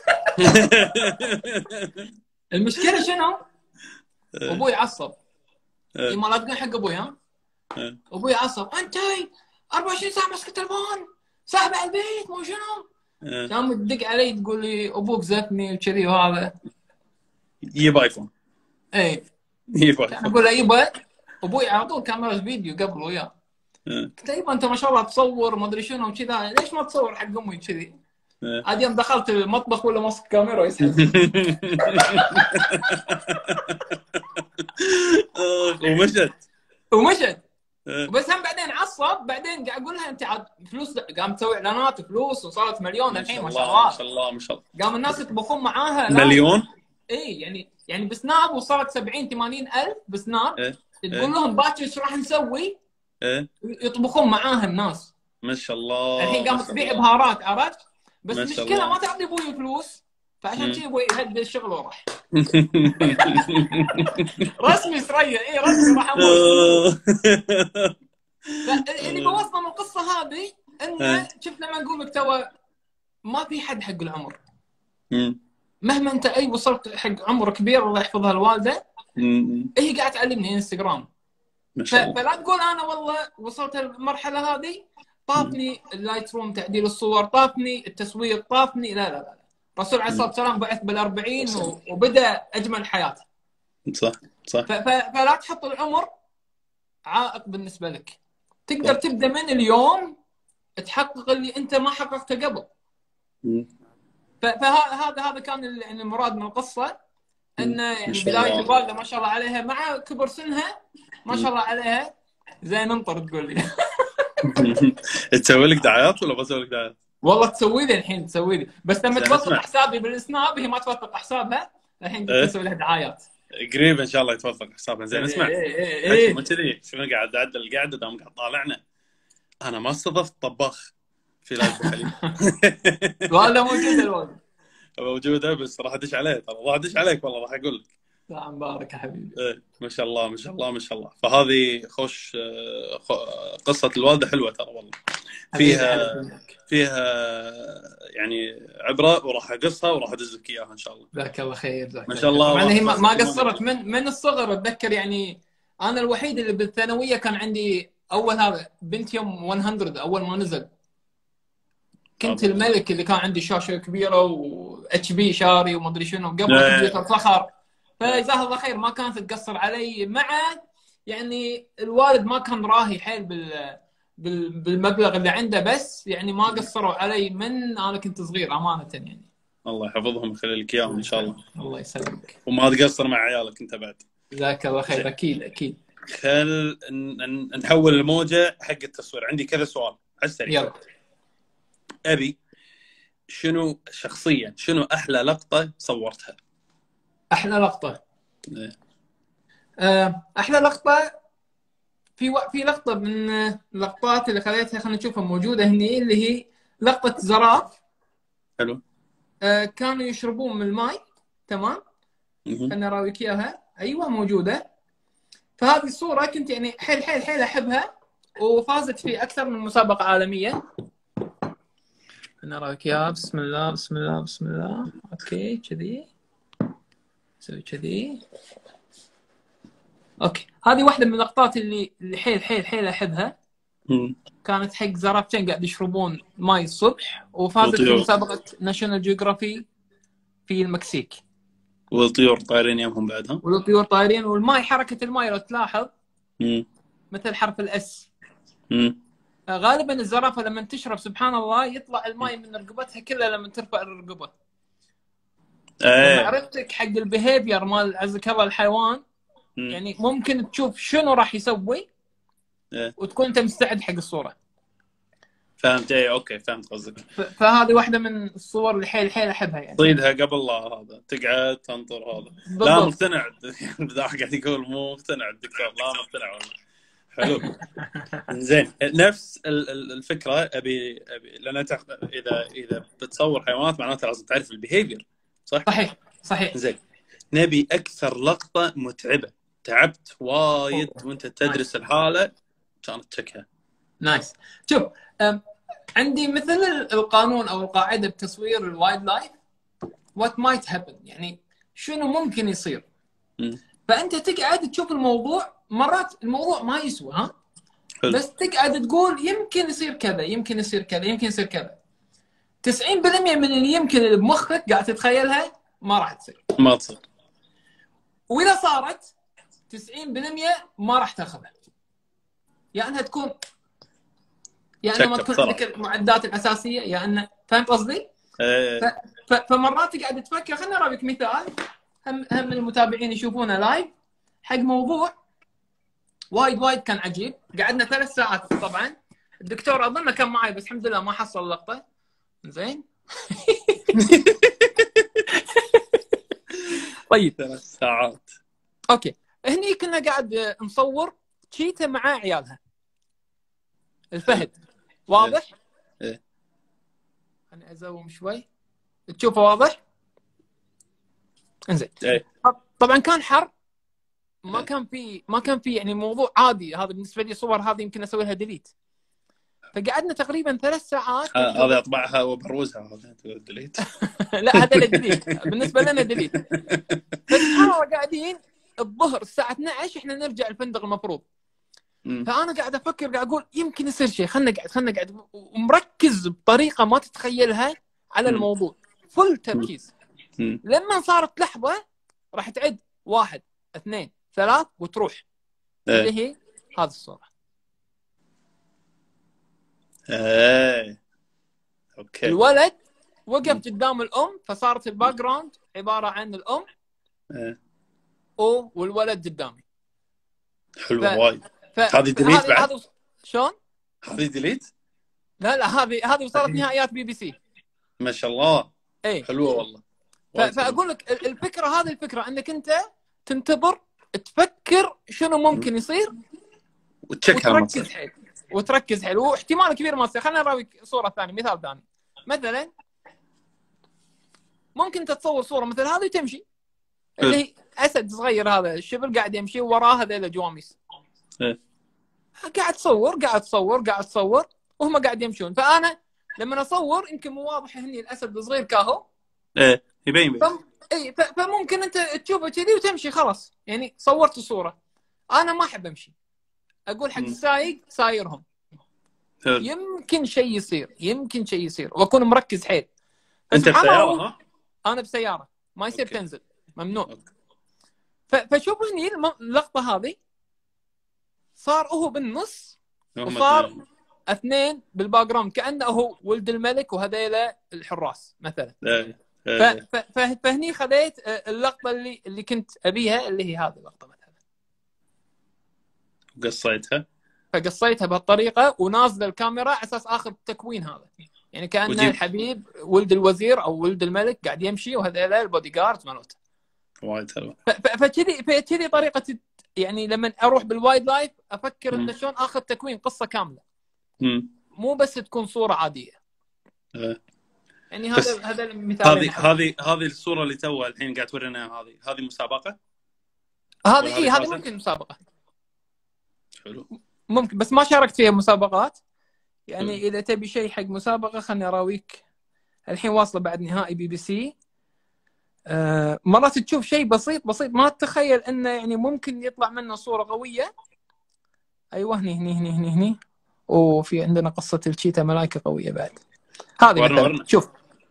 [SPEAKER 2] المشكله شنو؟ ابوي عصب. يما لا تقول حق ابوي ها. ابوي عصب انت 24 ساعه ماسك التليفون صاحب على البيت مو شنو. كان تدق علي تقول لي ابوك زتني وكذي وهذا.
[SPEAKER 1] يجيب ايفون.
[SPEAKER 2] اي
[SPEAKER 1] يجيب ايفون.
[SPEAKER 2] اقول له يبا ابوي على طول كاميرا فيديو قبل وياه. قلت له يبا انت ما شاء الله تصور ما ادري شنو وكذا ليش ما تصور حق امي كذي؟ عاد يوم دخلت المطبخ ولا ماسك كاميرا يسحب. ومشت. بس هم بعدين عصب. بعدين قاعد اقول لها انت عاد فلوس قام تسوي اعلانات فلوس وصارت مليون الحين ما شاء الله. ما شاء الله. قام الناس يطبخون معاها
[SPEAKER 1] مليون.
[SPEAKER 2] اي يعني بسناب وصارت 70 80 الف بسناب. تقول لهم باكر ايش راح نسوي؟ يطبخون معاهم ناس.
[SPEAKER 1] ما شاء الله.
[SPEAKER 2] الحين قامت تبيع بهارات. عرفت؟ بس المشكله ما تعطي ابوي فلوس فعشان كذي ابوي يهدي الشغل وراح. رسمي سريع. اي رسمي راح اموت. اللي بوصله من القصه هذه انه شفت لما نقول لك ترى ما في حد حق العمر. مهما انت وصلت حق عمر كبير الله يحفظها الوالده هي قاعده تعلمني انستغرام. فلا تقول انا والله وصلت المرحله هذه طافني اللايت روم تعديل الصور طافني التصوير طافني. لا الرسول عليه الصلاه والسلام بعث بال40 وبدا اجمل حياته.
[SPEAKER 1] صح.
[SPEAKER 2] فلا تحط العمر عائق بالنسبه لك. تقدر تبدا من اليوم تحقق اللي انت ما حققته قبل. فهذا كان المراد من القصه. ان يعني بدايه الوالده ما شاء الله عليها مع كبر سنها ما شاء الله عليها زي منطر تقول لي.
[SPEAKER 1] تسوي لك دعايات ولا بسوي لك دعايات؟
[SPEAKER 2] والله تسوي لي الحين تسوي لي بس لما توثق حسابي بالسناب هي ما توثق حسابها الحين قلت نسوي له دعايات.
[SPEAKER 1] قريب ان شاء الله يتوفق حسابه. زين اسمع،
[SPEAKER 2] إيه.
[SPEAKER 1] مو كذي، شنو قاعد اعدل القعده دام قاعد طالعنا. انا ما استضفت طباخ في لايف ابو حليب.
[SPEAKER 2] والله موجود الوالد.
[SPEAKER 1] موجوده، بس راح ادش عليه ترى، راح ادش عليك والله، راح اقول لك.
[SPEAKER 2] لا مبارك يا حبيبي.
[SPEAKER 1] إيه، ما شاء الله ما شاء الله ما شاء الله. فهذه خوش قصه الوالده حلوه ترى والله، فيها يعني عبره، وراح اقصها وراح ادز لك اياها ان شاء الله.
[SPEAKER 2] جزاك الله خير.
[SPEAKER 1] ما شاء الله.
[SPEAKER 2] طبعا هي ما قصرت من الصغر. اتذكر يعني انا الوحيد اللي بالثانويه كان عندي اول هذا بنتيوم 100 اول ما نزل. كنت الملك اللي كان عندي شاشه كبيره واتش بي شاري وما ادري شنو قبل كمبيوتر فخر. فجزاه الله خير ما كانت تقصر علي، مع يعني الوالد ما كان راهي حيل بالمبلغ اللي عنده، بس يعني ما قصروا علي من انا كنت صغير امانه يعني.
[SPEAKER 1] الله يحفظهم ويخلي لك اياهم ان شاء الله.
[SPEAKER 2] الله يسلمك.
[SPEAKER 1] وما تقصر مع عيالك انت بعد.
[SPEAKER 2] جزاك الله خير. اكيد.
[SPEAKER 1] خل نحول الموجه حق التصوير. عندي كذا سؤال على السريع.
[SPEAKER 2] يلا.
[SPEAKER 1] ابي شنو شخصيا، شنو احلى لقطه صورتها؟
[SPEAKER 2] احلى لقطه احلى لقطه في لقطه من اللقطات اللي خليتها، خلينا نشوفها موجوده هني، اللي هي لقطه زراف.
[SPEAKER 1] حلو.
[SPEAKER 2] كانوا يشربون من الماء. تمام. انا راويك اياها. ايوه موجوده. فهذه الصوره كنت يعني حيل احبها، وفازت في اكثر من مسابقه عالميه. انا راويك اياها. بسم الله. اوكي كذي نسوي كذي. اوكي، هذه واحده من اللقطات اللي حيل احبها. كانت حق زرافين قاعد يشربون ماي الصبح، وفازت في مسابقه ناشونال جيوغرافي في المكسيك.
[SPEAKER 1] والطيور طايرين يمهم بعدها.
[SPEAKER 2] والطيور طايرين، والماي حركه الماي لو تلاحظ مثل حرف الاس. غالبا الزرافه لما تشرب سبحان الله يطلع الماي من رقبتها كلها لما ترفع الرقبه. معرفتك حق البيهيفير مال عزك الله الحيوان، يعني ممكن تشوف شنو راح يسوي وتكون انت مستعد حق الصوره.
[SPEAKER 1] فهمت. اوكي فهمت قصدك.
[SPEAKER 2] فهذه واحده من الصور اللي حيل احبها يعني.
[SPEAKER 1] تصيدها قبل لا هذا تقعد تنطر هذا. لا مقتنع. قاعد يقول مو مقتنع الدكتور. لا مقتنع والله. حلو. زين، نفس الفكره ابي لان اذا بتصور حيوانات معناته لازم تعرف البيهيفير. صحيح. زين، نبي اكثر لقطه متعبه تعبت وايد وانت تدرس الحاله كانت تشكها.
[SPEAKER 2] نايس. شوف، عندي مثل القانون او القاعده بتصوير الوايلد لايف، وات مايت هابن، يعني شنو ممكن يصير. فانت تقعد تشوف الموضوع، مرات الموضوع ما يسوى بس تقعد تقول يمكن يصير كذا، يمكن يصير كذا، يمكن يصير كذا. 90% من اللي يمكن اللي بمخك قاعد تتخيلها ما راح تصير.
[SPEAKER 1] ما تصير.
[SPEAKER 2] واذا صارت 90% ما راح تاخذها. يا انها تكون، يا انه ما تكون عندك المعدات الاساسيه، يا انه فهمت قصدي؟ فمرات قاعد تفكر. خليني اوريك مثال هم المتابعين يشوفونه لايف حق موضوع وايد كان عجيب. قعدنا 3 ساعات طبعا. الدكتور اظن كان معي بس الحمد لله ما حصل اللقطه. زين. طيب
[SPEAKER 1] 3 ساعات.
[SPEAKER 2] اوكي، هني كنا قاعد نصور تشيتا مع عيالها الفهد. واضح؟
[SPEAKER 1] ايه.
[SPEAKER 2] انا ازوم شوي تشوفه واضح. انزين. طبعا كان حر، ما كان في يعني موضوع عادي. هذا بالنسبه لي صور هذه يمكن اسوي لها ديليت. فقعدنا تقريبا 3 ساعات.
[SPEAKER 1] هذا اطبعها وبروزها هذا ديليت.
[SPEAKER 2] لا هذا ديليت بالنسبه لنا ديليت. فسبحان الله قاعدين الظهر الساعه 12 احنا نرجع الفندق المفروض. فانا قاعد افكر قاعد اقول يمكن يصير شيء. خلنا قاعد ومركز بطريقه ما تتخيلها على الموضوع. فل تركيز. لما صارت لحظه راح تعد 1 2 3 وتروح. اللي هي هذه الصوره.
[SPEAKER 1] اوكي.
[SPEAKER 2] الولد وقف قدام الام، فصارت الباك جراوند عباره عن الام والولد قدامي.
[SPEAKER 1] حلو وايد. هذه ديليت بعد؟
[SPEAKER 2] شلون؟
[SPEAKER 1] هذه ديليت؟
[SPEAKER 2] لا هذه وصلت نهائيات BBC.
[SPEAKER 1] ما شاء الله.
[SPEAKER 2] ايه
[SPEAKER 1] حلوه والله.
[SPEAKER 2] فاقول لك الفكره، هذه الفكره انك انت تنتظر تفكر شنو ممكن يصير وتركز حيل وتركز حيل، واحتمال كبير ما تصير. خلينا نراويك صوره ثانيه، مثال ثاني. مثلا ممكن تتصور صوره مثل هذه وتمشي، اللي هي اسد صغير هذا الشبل قاعد يمشي وراه هذول جواميس، قاعد تصور وهم قاعد يمشون. فانا لما اصور يمكن مو واضح هني الاسد الصغير كاهو،
[SPEAKER 1] يبين
[SPEAKER 2] فممكن انت تشوفه كذي وتمشي خلاص، يعني صورت الصوره. انا ما احب امشي، اقول حق السايق سايرهم، يمكن شيء يصير واكون مركز حيل.
[SPEAKER 1] انت بسياره؟ ها،
[SPEAKER 2] انا بسياره، ما يصير تنزل، ممنوع. فشوف هني اللقطه هذه، صار هو بالنص وصار اثنين بالباك جراوند، كانه هو ولد الملك وهذيلا الحراس مثلا. فهني خذيت اللقطه اللي كنت ابيها، اللي هي هذه اللقطه مثلا، فقصيتها بهالطريقه، ونازله الكاميرا على اساس اخذ التكوين هذا، يعني كان الحبيب ولد الوزير او ولد الملك قاعد يمشي وهذيلا البودي جارد مالته.
[SPEAKER 1] وايد حلو.
[SPEAKER 2] فكذي طريقه، يعني لما اروح بالوايد لايف افكر انه شلون اخذ تكوين قصه كامله، مو بس تكون صوره عاديه. يعني هذا المثال.
[SPEAKER 1] هذه الصوره اللي توها الحين قاعد تورينا، هذه مسابقه.
[SPEAKER 2] هذه ممكن مسابقه،
[SPEAKER 1] حلو،
[SPEAKER 2] ممكن، بس ما شاركت فيها مسابقات. يعني اذا تبي شيء حق مسابقه خلني اراويك. الحين واصله بعد نهائي BBC. مرات تشوف شيء بسيط ما تتخيل انه يعني ممكن يطلع منه صوره قويه. ايوه، هني وفي عندنا قصه الشيتا ملائكه قويه بعد. هذه مثلا شوف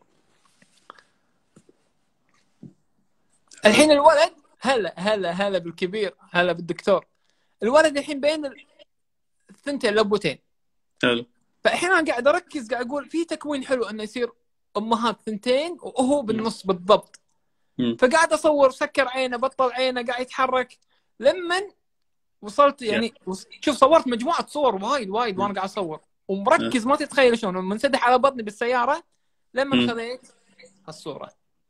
[SPEAKER 2] الحين الولد، هلا بالكبير، هلا بالدكتور. الولد الحين بين الثنتين لبوتين.
[SPEAKER 1] حلو.
[SPEAKER 2] فالحين انا قاعد اركز، قاعد اقول في تكوين حلو انه يصير امهات ثنتين وهو بالنص بالضبط. فقاعد اصور، سكر عينه، بطل عينه، قاعد يتحرك. لما وصلت يعني شوف صورت مجموعه صور وايد وانا قاعد اصور ومركز، ما تتخيل شلون منسدح على بطني بالسياره لما خذيت الصوره.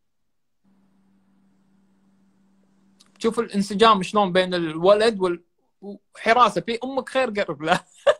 [SPEAKER 2] شوف الانسجام شلون بين الولد وحراسه، في امك خير قرب له.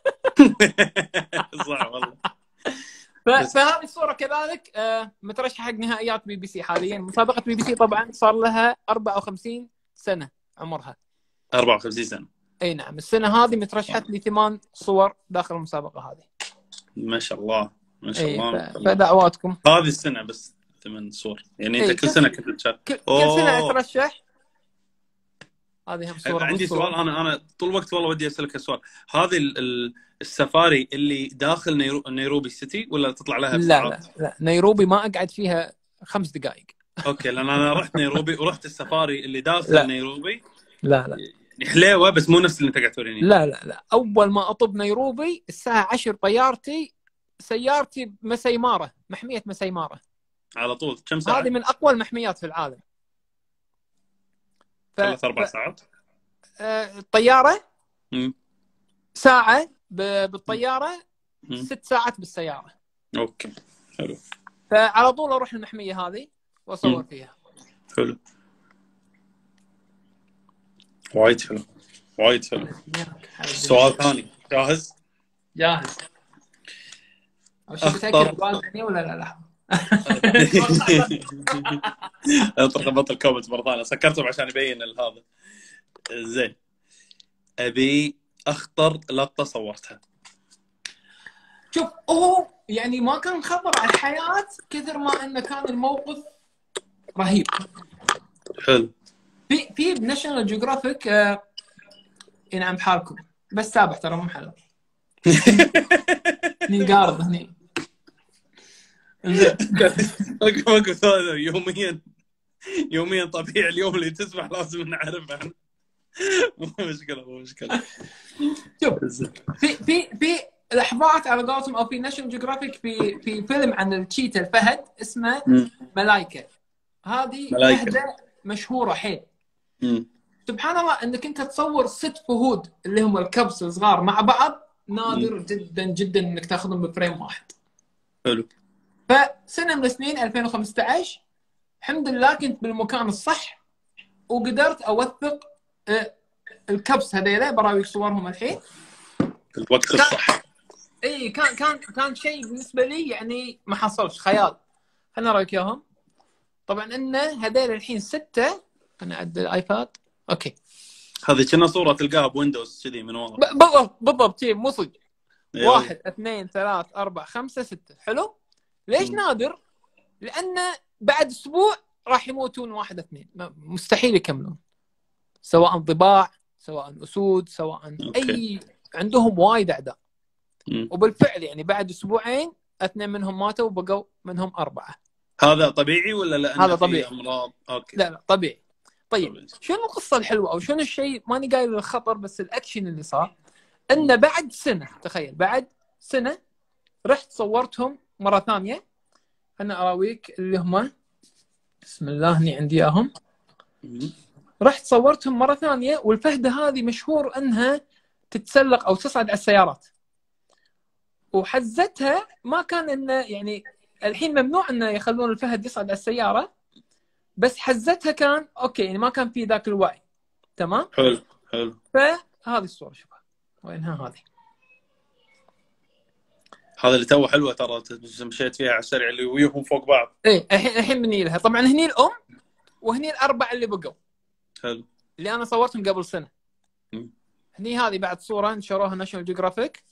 [SPEAKER 1] صح والله.
[SPEAKER 2] فهذه الصوره كذلك مترشحه حق نهائيات BBC حاليا. مسابقه BBC طبعا صار لها 54 سنه عمرها.
[SPEAKER 1] 54 سنه.
[SPEAKER 2] اي نعم. السنه هذه مترشحت لي 8 صور داخل المسابقه هذه.
[SPEAKER 1] ما شاء الله ما شاء الله.
[SPEAKER 2] فدعواتكم.
[SPEAKER 1] هذه السنه بس 8 صور، يعني انت كل سنه كنت تشارك؟
[SPEAKER 2] كل سنه اترشح. هذه هم صوره.
[SPEAKER 1] عندي سؤال، انا طول الوقت والله ودي اسالك السؤال. هذه السفاري اللي داخل نيروبي سيتي ولا تطلع لها بساعات؟
[SPEAKER 2] لا نيروبي ما اقعد فيها 5 دقائق.
[SPEAKER 1] اوكي، لان انا رحت نيروبي ورحت السفاري اللي داخل نيروبي.
[SPEAKER 2] لا
[SPEAKER 1] حليوه بس مو نفس اللي انت قاعد توريني.
[SPEAKER 2] لا اول ما اطب نيروبي الساعه 10 طيارتي، سيارتي مسيماره، محميه مسيماره
[SPEAKER 1] على طول. كم ساعه؟
[SPEAKER 2] هذه من اقوى المحميات في العالم.
[SPEAKER 1] 3-4 ساعات.
[SPEAKER 2] الطياره ساعه بالطياره، 6 ساعات بالسياره.
[SPEAKER 1] اوكي حلو.
[SPEAKER 2] فعلى طول اروح المحميه هذه واصور فيها.
[SPEAKER 1] حلو، وايد حلو. سؤال ثاني، جاهز؟
[SPEAKER 2] أخطر ولا لا؟
[SPEAKER 1] اطرق بطل كومنت مرة ثانية، سكرتهم عشان يبين هذا. زين، ابي اخطر لقطة صورتها.
[SPEAKER 2] شوف، هو يعني ما كان خطر على الحياة كثر ما انه كان الموقف رهيب.
[SPEAKER 1] حلو.
[SPEAKER 2] في بناشونال جيوغرافيك ينعم بحالكم، بس تابع ترى مو حلو. هني قارض هني.
[SPEAKER 1] زين. وقف يوميا طبيعي. اليوم اللي تسمح لازم نعرفه. مو مشكلة.
[SPEAKER 2] شوف، في لحظات على قولتهم، او في ناشونال جيوغرافيك في فيلم عن التشيتا الفهد اسمه ملايكة. هذه وحدة مشهورة حيل. سبحان الله انك انت تصور 6 فهود اللي هم الكبس الصغار مع بعض، نادر جدا جدا انك تاخذهم بفريم واحد.
[SPEAKER 1] حلو.
[SPEAKER 2] فسنة من السنين 2015 الحمد لله كنت بالمكان الصح وقدرت اوثق الكبس هذيلا براويك صورهم الحين
[SPEAKER 1] في الوقت الصح.
[SPEAKER 2] اي كان شيء بالنسبه لي يعني ما حصلش خيال. خلنا نراويك اياهم. طبعا ان هذيل الحين 6. انا اعدل الايباد. اوكي
[SPEAKER 1] هذه كنا صوره تلقاها بويندوز كذي من ورا.
[SPEAKER 2] بالضبط مو صدق. 1 2 3 4 5 6. حلو. ليش نادر؟ لان بعد اسبوع راح يموتون 1 2. مستحيل يكملون، سواء ضباع سواء اسود سواء اي، عندهم وايد اعداء. وبالفعل يعني بعد اسبوعين 2 منهم ماتوا وبقوا منهم 4.
[SPEAKER 1] هذا طبيعي ولا لأن
[SPEAKER 2] هذا طبيعي؟
[SPEAKER 1] امراض. اوكي.
[SPEAKER 2] لا طبيعي. طيب شنو القصه الحلوه او شنو الشيء ماني قايل الخطر بس الاكشن اللي صار؟ انه بعد سنه، تخيل بعد سنه رحت صورتهم مره ثانيه. انا اراويك اللي هم بسم الله هني عندي اياهم. رحت صورتهم مره ثانيه، والفهده هذه مشهور انها تتسلق او تصعد على السيارات، وحزتها ما كان انه يعني الحين ممنوع انه يخلون الفهد يصعد على السياره، بس حزتها كان اوكي يعني ما كان في ذاك الوعي. تمام.
[SPEAKER 1] حلو.
[SPEAKER 2] فهذه الصوره شوفها وينها هذه.
[SPEAKER 1] هذا اللي توه حلوه ترى، مشيت فيها على السريع اللي وياهم فوق بعض.
[SPEAKER 2] ايه الحين بني لها. طبعا هني الام وهني الاربع اللي بقوا.
[SPEAKER 1] حلو.
[SPEAKER 2] اللي انا صورتهم قبل سنه. هني هذه بعد صوره نشروها ناشونال جيوغرافيك.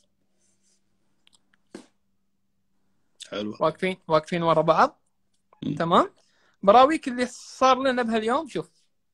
[SPEAKER 1] حلو.
[SPEAKER 2] واقفين ورا بعض. تمام. براويك اللي صار لنا بهاليوم. شوف.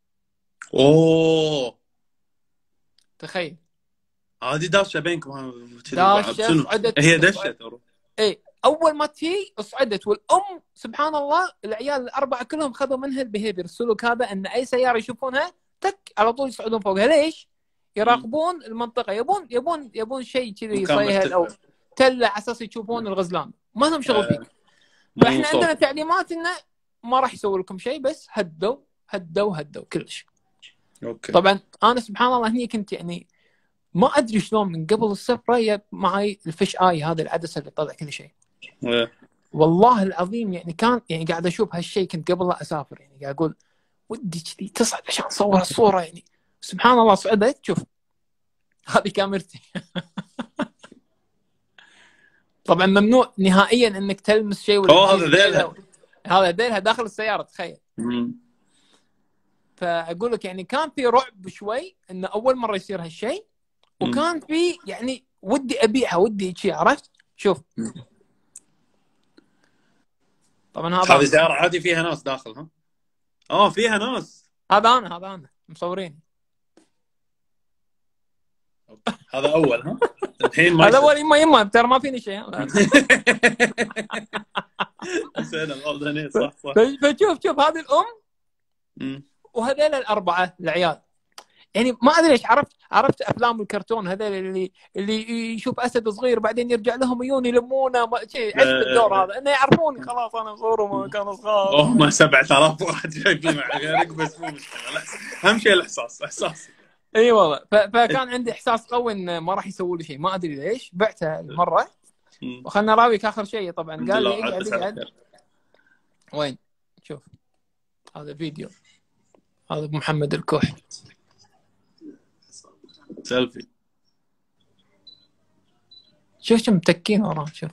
[SPEAKER 1] اوه
[SPEAKER 2] تخيل.
[SPEAKER 1] هذه داشة بينكم.
[SPEAKER 2] داشة صعدت.
[SPEAKER 1] هي دشت.
[SPEAKER 2] اي اول ما تجي صعدت، والام سبحان الله العيال الاربعه كلهم خذوا منها البيهيفير، السلوك هذا، ان اي سياره يشوفونها تك على طول يصعدون فوقها. ليش؟ يراقبون المنطقه، يبون شيء كذي يصيهل او تله على اساس يشوفون الغزلان. ما لهم شغل فيك. فاحنا عندنا تعليمات انه ما راح يسوي لكم شيء، بس هدوا كلش.
[SPEAKER 1] اوكي.
[SPEAKER 2] طبعا انا سبحان الله هني كنت يعني ما ادري شلون من قبل السفره معي الفيش اي، هذا العدسه اللي تطلع كل شيء. والله العظيم يعني كان يعني قاعد اشوف هالشيء كنت قبل لا اسافر، يعني قاعد اقول ودي كذي تصعد عشان اصور الصوره. يعني سبحان الله صعدت. شوف هذه كاميرتي. طبعا ممنوع نهائيا انك تلمس شيء ولا
[SPEAKER 1] هذا ذيلها.
[SPEAKER 2] هذا ذيلها داخل السياره تخيل. فاقول لك يعني كان في رعب شوي انه اول مره يصير هالشيء، وكان في يعني ودي ابيعها، ودي شيء، عرفت؟ شوف طبعا
[SPEAKER 1] هذه سياره عادي فيها ناس داخل. ها فيها ناس.
[SPEAKER 2] هذا انا مصورين.
[SPEAKER 1] هذا اول. الحين ما
[SPEAKER 2] هذا اول. يما ترى ما فيني شيء.
[SPEAKER 1] صح.
[SPEAKER 2] فشوف هذه الام وهذول الاربعه العيال. يعني ما ادري ليش عرفت افلام الكرتون هذول اللي يشوف اسد صغير بعدين يرجع لهم عيون يلمونه شيء. عجب الدور هذا انه يعرفوني خلاص انا صورهم كانوا صغار.
[SPEAKER 1] هم 7000 واحد شايفين مع غيرك، بس مو مشكله. اهم شيء الاحساس.
[SPEAKER 2] اي والله. فكان عندي احساس قوي انه ما راح يسووا لي شيء. ما ادري ليش بعتها المره. وخلنا راويك اخر شيء. طبعا قال لي اقعد. وين؟ شوف هذا فيديو. هذا ابو محمد الكوحي
[SPEAKER 1] سيلفي.
[SPEAKER 2] شوف متكين وراه. شوف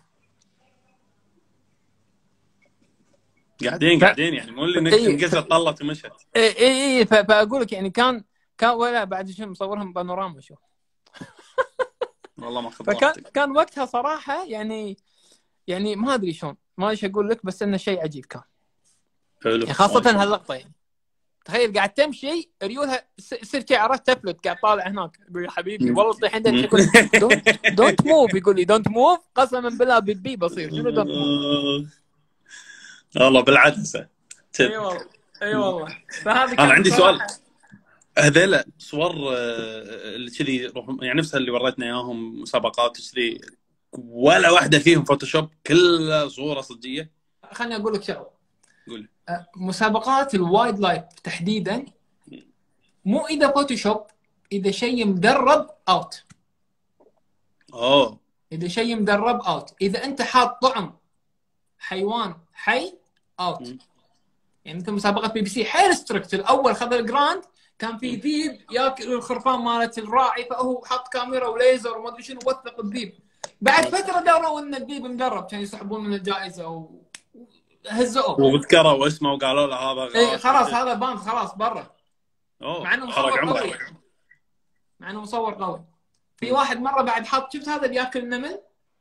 [SPEAKER 1] قاعدين يعني مو اللي انقزت طلت ومشت.
[SPEAKER 2] اي فاقول لك يعني كان ولا بعد شو مصورهم بانوراما. شوف
[SPEAKER 1] والله ما خذ
[SPEAKER 2] كان وقتها صراحه يعني ما ادري شلون، ما ايش اقول لك، بس انه شيء عجيب كان.
[SPEAKER 1] حلو.
[SPEAKER 2] يعني خاصه هاللقطه يعني تخيل قاعد تمشي ريولها يصير شيء، عرفت؟ تفلت قاعد طالع هناك. يقول يا حبيبي والله تطيح عندك. يقول دونت موف. يقول لي دونت موف. قسما بالله بالبي بصير شنو دونت موف.
[SPEAKER 1] والله بالعدسه.
[SPEAKER 2] اي والله. فهذا
[SPEAKER 1] انا عندي سؤال. هذيل صور اللي كذي يعني نفسها اللي وريتنا اياهم مسابقات كذي، ولا واحده فيهم فوتوشوب؟ كلها صوره صجيه؟
[SPEAKER 2] خليني اقول لك شغله.
[SPEAKER 1] قول.
[SPEAKER 2] مسابقات الوايلد لايف تحديدا مو اذا فوتوشوب، اذا شيء مدرب اوت. اذا شيء مدرب اوت. اذا انت حاط طعم حيوان حي اوت. يعني مثل مسابقه بي بي سي حيل ستريكت. الاول خذ الجراند كان في ذيب ياكل الخرفان مالت الراعي، فهو حط كاميرا وليزر وما ادري شنو وثق الذيب. بعد فتره دروا ان الذيب مدرب كان يسحبون من الجائزه وهزؤوه
[SPEAKER 1] وذكروا اسمه وقالوا له هذا غاش.
[SPEAKER 2] اي خلاص هذا باند خلاص برا. مع انه
[SPEAKER 1] حرق
[SPEAKER 2] مصور
[SPEAKER 1] عمره.
[SPEAKER 2] قوي، مع انه مصور قوي. في واحد مره بعد حط، شفت هذا اللي ياكل النمل؟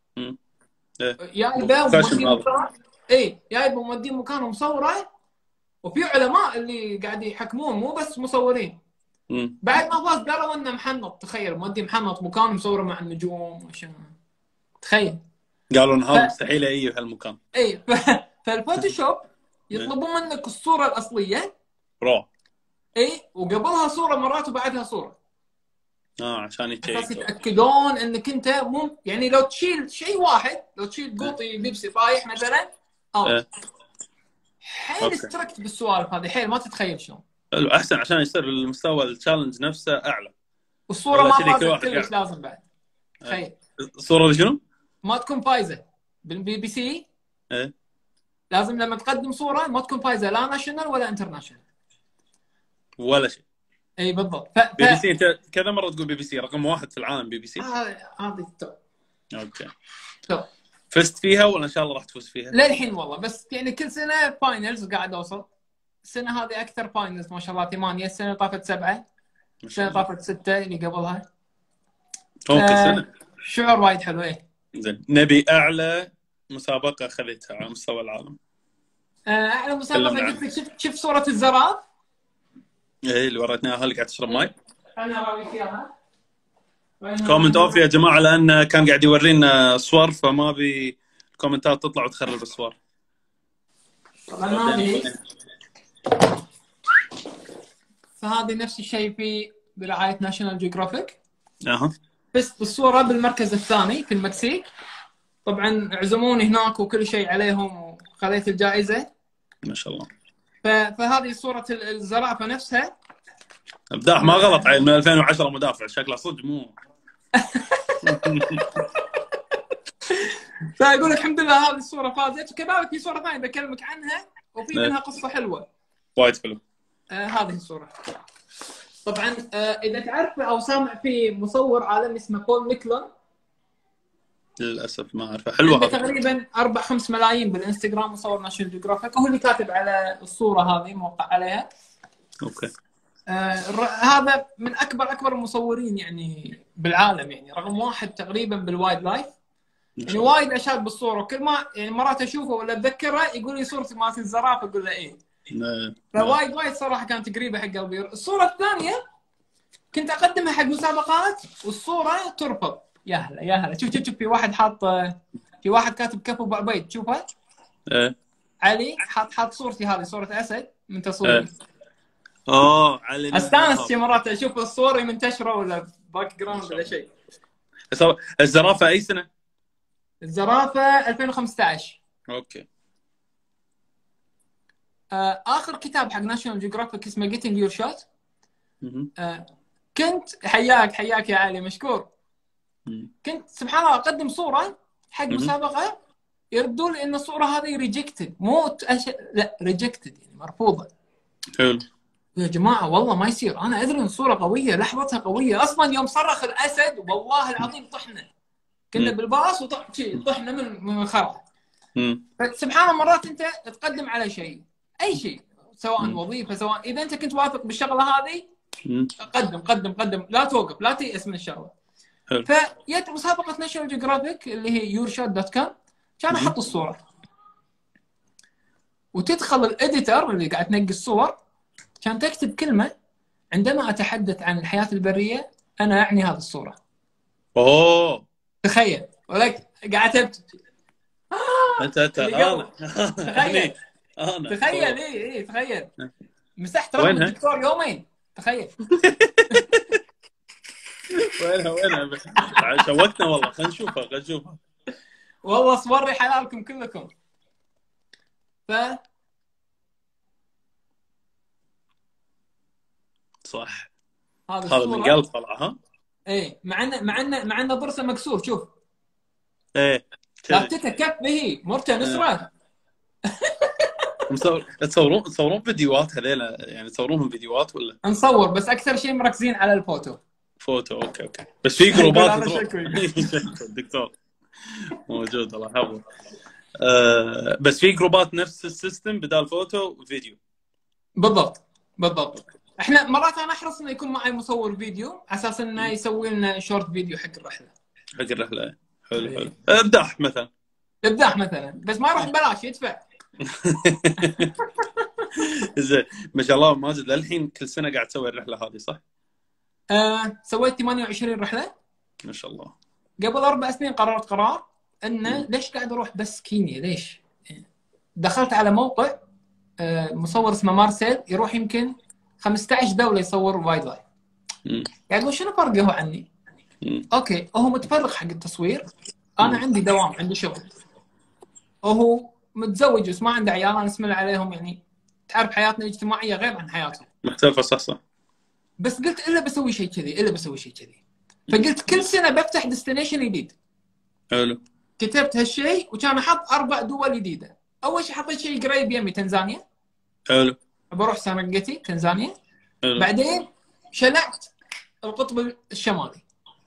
[SPEAKER 2] جايبه وموديه مكان، اي جايبه وموديه مكان ومصوره، وفي علماء اللي قاعد يحكمون مو بس مصورين. بعد ما فاز قالوا انه محنط، تخيل مودي محنط مكان مصوره مع النجوم وشنو، تخيل.
[SPEAKER 1] قالوا ان هذا مستحيل يجي بهالمكان.
[SPEAKER 2] اي فالفوتوشوب يطلبون منك الصوره الاصليه
[SPEAKER 1] رو،
[SPEAKER 2] اي وقبلها صوره مرات وبعدها صوره،
[SPEAKER 1] عشان
[SPEAKER 2] يتاكدون انك انت مو يعني لو تشيل شيء واحد، لو تشيل قوطي بيبسي طايح مثلا حيل ستركت بالسوالف هذه، حيل ما تتخيل شلون.
[SPEAKER 1] حلو، احسن عشان يصير المستوى التشالنج نفسه اعلى.
[SPEAKER 2] والصوره ما فازت كلش لازم بعد، تخيل
[SPEAKER 1] الصوره شنو؟
[SPEAKER 2] ما تكون فايزه بالبي بي سي. لازم لما تقدم صوره ما تكون فايزه لا ناشونال ولا انترناشونال
[SPEAKER 1] ولا شيء.
[SPEAKER 2] اي بالضبط.
[SPEAKER 1] بي بي سي انت كذا مره تقول بي بي سي رقم 1 في العالم بي بي سي.
[SPEAKER 2] هذه التوب.
[SPEAKER 1] اوكي
[SPEAKER 2] توب.
[SPEAKER 1] فزت فيها ولا ان شاء الله راح تفوز فيها؟
[SPEAKER 2] للحين والله بس يعني كل سنه فاينلز قاعد اوصل. السنه هذه اكثر فاينلز ما شاء الله 8، السنه اللي طافت 7، السنه اللي طافت 6 اللي قبلها.
[SPEAKER 1] كل سنه
[SPEAKER 2] شعور وايد حلو. ايه
[SPEAKER 1] زين، نبي اعلى مسابقه خذيتها على مستوى العالم.
[SPEAKER 2] اعلى مسابقه قلت شفت صوره الزراف
[SPEAKER 1] اللي وريتناها اللي قاعد تشرب ماي.
[SPEAKER 2] انا اوريك اياها.
[SPEAKER 1] كومنت اوف يا جماعه لان كان قاعد يورينا صور، فما بي الكومنتات تطلع وتخرب الصور.
[SPEAKER 2] طبعا فهذه نفس الشيء في برعايه ناشونال جيوغرافيك. بس بالصوره بالمركز الثاني في المكسيك. طبعا عزموني هناك وكل شيء عليهم وخذيت الجائزه
[SPEAKER 1] ما شاء الله.
[SPEAKER 2] فهذه صوره الزرافه نفسها.
[SPEAKER 1] ابداع ما غلط، عيل من 2010 مدافع شكله صدق مو.
[SPEAKER 2] فاقول لك الحمد لله هذه الصوره فازت. وكذلك في صوره ثانيه بكلمك عنها وفي منها قصه حلوه
[SPEAKER 1] وايد حلو.
[SPEAKER 2] هذه الصوره طبعا اذا تعرف او سامع في مصور عالمي اسمه بول ميكلون.
[SPEAKER 1] للاسف ما اعرفه. حلوه هذه
[SPEAKER 2] تقريبا 4-5 ملايين بالانستغرام، مصور ناشونال جيوغرافيك، هو اللي كاتب على الصوره هذه موقع عليها.
[SPEAKER 1] اوكي.
[SPEAKER 2] هذا من اكبر المصورين يعني بالعالم، يعني رقم 1 تقريبا بالوايد لايف. يعني وايد اشاد بالصوره، وكل ما يعني مرات اشوفه ولا اتذكره يقول لي صورتي مالت الزرافه، اقول له ايه. فوايد صراحه كانت قريبه حق قلبي. الصوره الثانيه كنت اقدمها حق مسابقات والصوره ترفض. يا هلا شوف في واحد حاط، في واحد كاتب كفو ابو عبيد، تشوفه؟ علي حاط صورتي هذه، صوره اسد من تصويري.
[SPEAKER 1] علي
[SPEAKER 2] استانس مرات اشوف الصور منتشره ولا باك جراوند ولا شيء.
[SPEAKER 1] الزرافه اي سنه؟
[SPEAKER 2] الزرافه 2015.
[SPEAKER 1] اوكي.
[SPEAKER 2] اخر كتاب حق ناشونال جيوغرافيك اسمه جيتنج يور شوت. كنت حياك يا علي مشكور. كنت سبحان الله اقدم صوره حق مسابقه، يردوا لي ان الصوره هذه ريجكتد، لا ريجكتد يعني مرفوضه.
[SPEAKER 1] حلو
[SPEAKER 2] يا جماعه والله ما يصير. انا ادري ان الصوره قويه، لحظتها قويه اصلا. يوم صرخ الاسد والله العظيم طحنا، كنا بالباص وطحنا من الخرع. سبحان الله مرات انت تقدم على شيء، اي شيء، سواء وظيفه سواء، اذا انت كنت واثق بالشغله هذه قدم لا توقف، لا تيأس من الشغله. فجت مسابقه ناشونال جيوغرافيك اللي هي yourshot.com، كان احط الصوره وتدخل الاديتر اللي قاعد تنقي الصور، كان تكتب كلمه: عندما اتحدث عن الحياه البريه انا اعني هذه الصوره. تخيل ولك قاعد ابكي.
[SPEAKER 1] انت
[SPEAKER 2] تخيل ايه تخيل مسحت رقم الدكتور يومين. تخيل.
[SPEAKER 1] وينها شوقتنا والله. خلينا نشوفها
[SPEAKER 2] والله صوري حلالكم كلكم.
[SPEAKER 1] صح
[SPEAKER 2] هذا
[SPEAKER 1] من قلب طلع.
[SPEAKER 2] ايه مع ان ضرسه مكسور. شوف
[SPEAKER 1] ايه
[SPEAKER 2] لافتته كف به مرته نسره.
[SPEAKER 1] تصورون فيديوهات هذيلا، يعني تصورونهم فيديوهات ولا
[SPEAKER 2] نصور، بس اكثر شيء مركزين على الفوتو.
[SPEAKER 1] فوتو؟ اوكي بس في جروبات
[SPEAKER 2] أنا
[SPEAKER 1] تروح
[SPEAKER 2] شكوي.
[SPEAKER 1] الدكتور موجود الله يحفظه. بس في جروبات نفس السيستم بدال فوتو فيديو.
[SPEAKER 2] بالضبط. احنا مرات انا احرص انه يكون معي مصور فيديو على اساس انه يسوي لنا شورت فيديو حق الرحله.
[SPEAKER 1] حلو. ابداح مثلا،
[SPEAKER 2] بس ما يروح ببلاش، يدفع.
[SPEAKER 1] زين ما شاء الله ماجد للحين كل سنه قاعد تسوي الرحله هذه صح؟
[SPEAKER 2] سويت 28 رحله
[SPEAKER 1] ما شاء الله.
[SPEAKER 2] قبل 4 سنين قررت قرار انه ليش قاعد اروح بس كينيا، ليش؟ دخلت على موقع مصور اسمه مارسيل، يروح يمكن 15 دوله يصور وايد لايف. قاعد اقول شنو فرقه هو عني؟ اوكي هو متفرغ حق التصوير، انا عندي دوام، عندي شغل، وهو متزوج بس ما عنده عيال، انا اسمع عليهم يعني تعرف حياتنا الاجتماعيه غير عن حياتهم
[SPEAKER 1] مختلفه. صح.
[SPEAKER 2] بس قلت الا بسوي شيء كذي، فقلت كل سنه بفتح ديستنيشن جديد.
[SPEAKER 1] حلو.
[SPEAKER 2] كتبت هالشيء وكان احط 4 دول جديده. اول شيء حطيت شيء قريب يمي، تنزانيا.
[SPEAKER 1] حلو.
[SPEAKER 2] بروح سرنجتي تنزانيا.
[SPEAKER 1] حلو.
[SPEAKER 2] بعدين شلعت القطب الشمالي.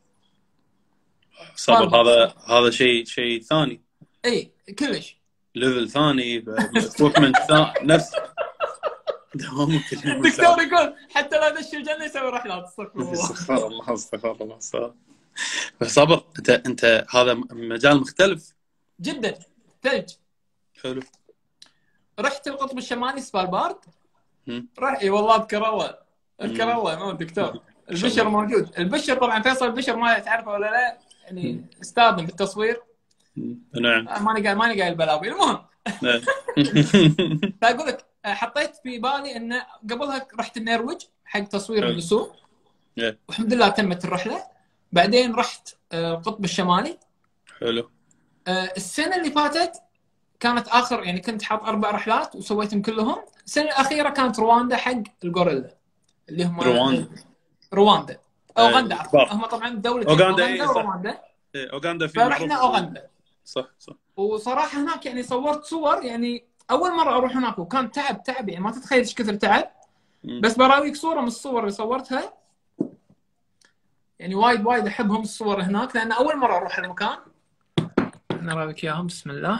[SPEAKER 1] صبر، هذا شيء ثاني.
[SPEAKER 2] اي كلش
[SPEAKER 1] ليفل ثاني، اكويبمنت نفس دوام كل يوم.
[SPEAKER 2] الدكتور يقول حتى لا دش الجنه يسوي رحلات.
[SPEAKER 1] استغفر الله. بس صبر، انت هذا مجال مختلف
[SPEAKER 2] جدا. ثلج.
[SPEAKER 1] حلو.
[SPEAKER 2] رحت القطب الشمالي سفالبارد. اي والله اذكر الله مو الدكتور البشر موجود. البشر طبعا فيصل البشر ما تعرفه ولا لا، يعني استاذ بالتصوير.
[SPEAKER 1] نعم.
[SPEAKER 2] ماني قايل بلاوي. المهم فاقول لك حطيت في بالي انه قبلها رحت النرويج حق تصوير النسور، والحمد لله تمت الرحله. بعدين رحت القطب الشمالي.
[SPEAKER 1] حلو.
[SPEAKER 2] السنه اللي فاتت كانت اخر، يعني كنت حاط 4 رحلات وسويتهم كلهم. السنه الاخيره كانت رواندا حق الغوريلا، اللي هم رواندا اوغندا. هم طبعا دوله اوغندا ورواندا.
[SPEAKER 1] اوغندا في
[SPEAKER 2] فرحنا اوغندا.
[SPEAKER 1] صح.
[SPEAKER 2] وصراحه هناك يعني صورت صور، يعني اول مره اروح هناك وكان تعب يعني ما تتخيل ايش كثر تعب. بس براويك صوره من الصور اللي صورتها، يعني وايد احبهم الصور هناك، لان اول مره اروح المكان. انا راويك اياهم. بسم الله.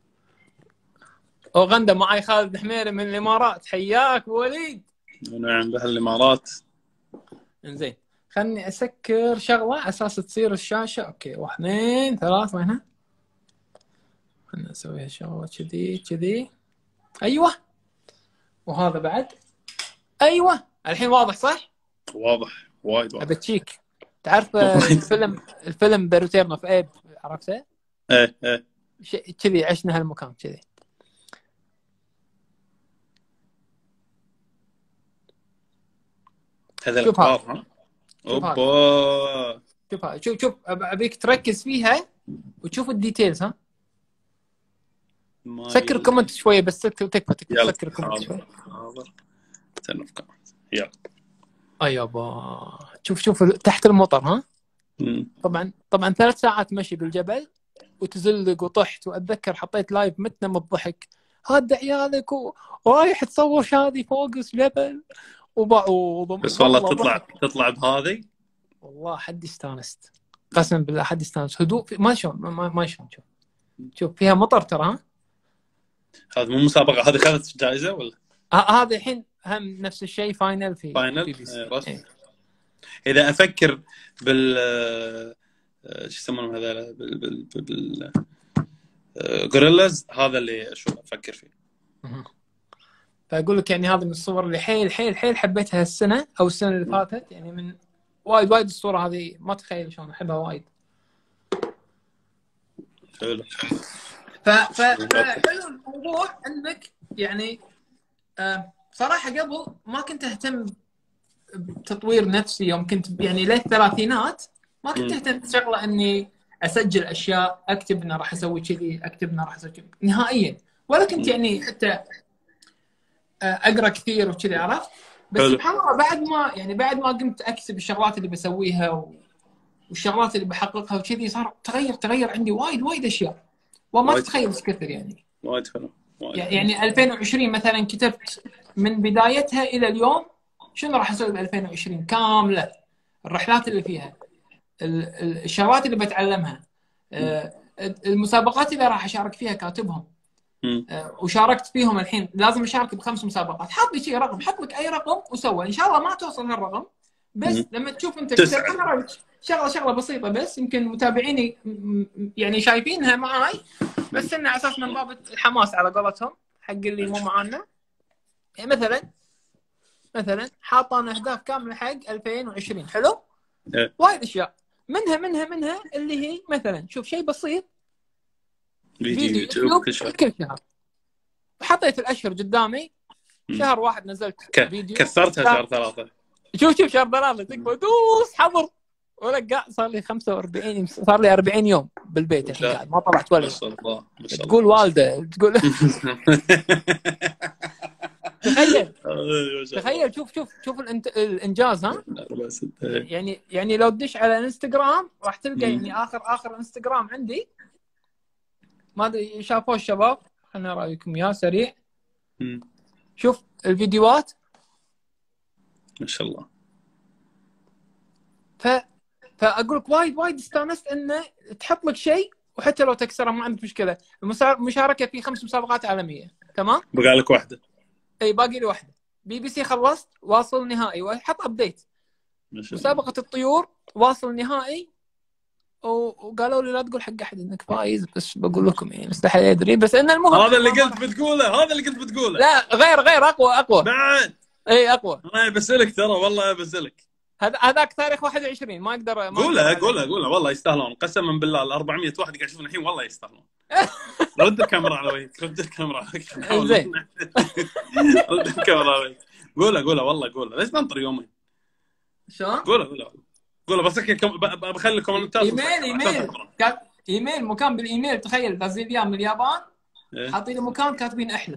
[SPEAKER 2] اوغندا معي خالد حميري من الامارات. حياك وليد.
[SPEAKER 1] نعم بهالامارات.
[SPEAKER 2] انزين خلني اسكر شغله على اساس تصير الشاشه. اوكي 1 2 3 وينها؟ خلنا نسويها شغله كذي. ايوه. وهذا بعد. ايوه الحين واضح صح؟
[SPEAKER 1] واضح وايد واضح.
[SPEAKER 2] ابتشيك. تعرف الفيلم بيروتيرن اوف ايب، عرفته؟
[SPEAKER 1] ايه
[SPEAKER 2] كذي عشنا هالمكان كذي.
[SPEAKER 1] هذا الكبار. ها
[SPEAKER 2] اوبا شوف ابيك تركز فيها وتشوف الديتيلز. ها سكر كومنت شويه بس تكفى سكر كومنت شويه.
[SPEAKER 1] حاضر. يلا
[SPEAKER 2] ايوه شوف تحت المطر. ها طبعا 3 ساعات مشي بالجبل وتزلق وطحت. واتذكر حطيت لايف متنا من الضحك. هاد عيالك ورايح تصور شادي فوق الجبل
[SPEAKER 1] بس والله تطلع بهذه.
[SPEAKER 2] والله حد استانست، قسم بالله حد استانست. هدوء ما شلون ما شلون. شوف فيها مطر ترى. ها
[SPEAKER 1] هذا مو مسابقه، هذه خذت جائزه ولا
[SPEAKER 2] هذا الحين هم نفس الشيء فاينل في
[SPEAKER 1] رسمي. اذا افكر بال شو يسمونهم هذول بال غوريلاز، هذا اللي اشوف افكر فيه.
[SPEAKER 2] فاقول لك يعني هذا من الصور اللي حيل حبيتها السنه او السنه اللي فاتت. يعني من وايد الصوره هذه ما تخيل شلون احبها وايد.
[SPEAKER 1] حلو.
[SPEAKER 2] فحلو الموضوع انك يعني صراحه قبل ما كنت اهتم بتطوير نفسي. يوم كنت يعني ليه الثلاثينات ما كنت اهتم بشغله اني اسجل اشياء، اكتب اني راح اسوي كذي، اكتب اني راح اسوي كذي نهائيا. ولا كنت يعني حتى اقرا كثير وكذي، عرفت؟ بس سبحان الله بعد ما قمت اكتب الشغلات اللي بسويها والشغلات اللي بحققها وكذي، صار تغير عندي وايد اشياء وما تتخيل ايش كثر يعني.
[SPEAKER 1] وايد حلو.
[SPEAKER 2] يعني 2020 مثلا كتبت من بدايتها الى اليوم شنو راح اسوي ب 2020 كامله، الرحلات اللي فيها، الشغلات اللي بتعلمها، المسابقات اللي راح اشارك فيها كاتبهم، وشاركت فيهم الحين لازم اشارك ب5 مسابقات. حط لي شيء رقم، حط لك اي رقم وسوى، ان شاء الله ما توصل هالرقم، بس لما تشوف انت شغله بسيطه، بس يمكن متابعيني يعني شايفينها معاي، بس انه اساس من باب الحماس على قولتهم حق اللي مو معانا. يعني مثلا حاطه انا اهداف كامله حق 2020 حلو، وايد اشياء منها اللي هي مثلا شوف شيء بسيط، فيديو يوتيوب كل شهر. حطيت الاشهر قدامي، شهر 1 نزلت فيديو،
[SPEAKER 1] كثرتها شهر 3.
[SPEAKER 2] شوف شهر 3 تكفى دوس حضر، ولقى صار لي 45 صار لي 40 يوم بالبيت الحين قاعد ما طلعت ولا يوم. تقول والده تقول تخيل شوف الانجاز. ها يعني لو تدش على انستغرام راح تلقى يعني اخر انستغرام عندي، ما ادري شافوه الشباب، خلنا رايكم يا سريع. شوف الفيديوهات
[SPEAKER 1] ما شاء الله.
[SPEAKER 2] فاقول لك وايد استانست انه تحط لك شيء وحتى لو تكسره ما عندك مشكله. المشاركه في 5 مسابقات عالميه، تمام،
[SPEAKER 1] بقى لك واحده.
[SPEAKER 2] اي باقي لي واحده. BBC خلصت واصل نهائي وحط ابديت. مسابقه الطيور واصل نهائي، وقالوا لي لا تقول حق احد انك فايز، بس بقول لكم يعني مستحيل يدري، بس ان المهم
[SPEAKER 1] هذا اللي قلت بتقوله.
[SPEAKER 2] لا غير اقوى
[SPEAKER 1] بعد.
[SPEAKER 2] اي اقوى.
[SPEAKER 1] انا بسلك ترى، والله بسلك.
[SPEAKER 2] هذاك تاريخ 21 ما اقدر
[SPEAKER 1] قوله والله يستاهلون، قسما بالله ال 400 واحد قاعد يشوفون الحين والله يستاهلون. رد الكاميرا على وجهك، رد الكاميرا على وجهك
[SPEAKER 2] زين.
[SPEAKER 1] رد الكاميرا على وجهك. قوله والله قوله، ليش ننطر يومين؟
[SPEAKER 2] شلون؟
[SPEAKER 1] قوله بس بخلي الكومنتات.
[SPEAKER 2] ايميل مكان بالايميل، تخيل دازين اياه من اليابان، حاطين مكان كاتبين احلف.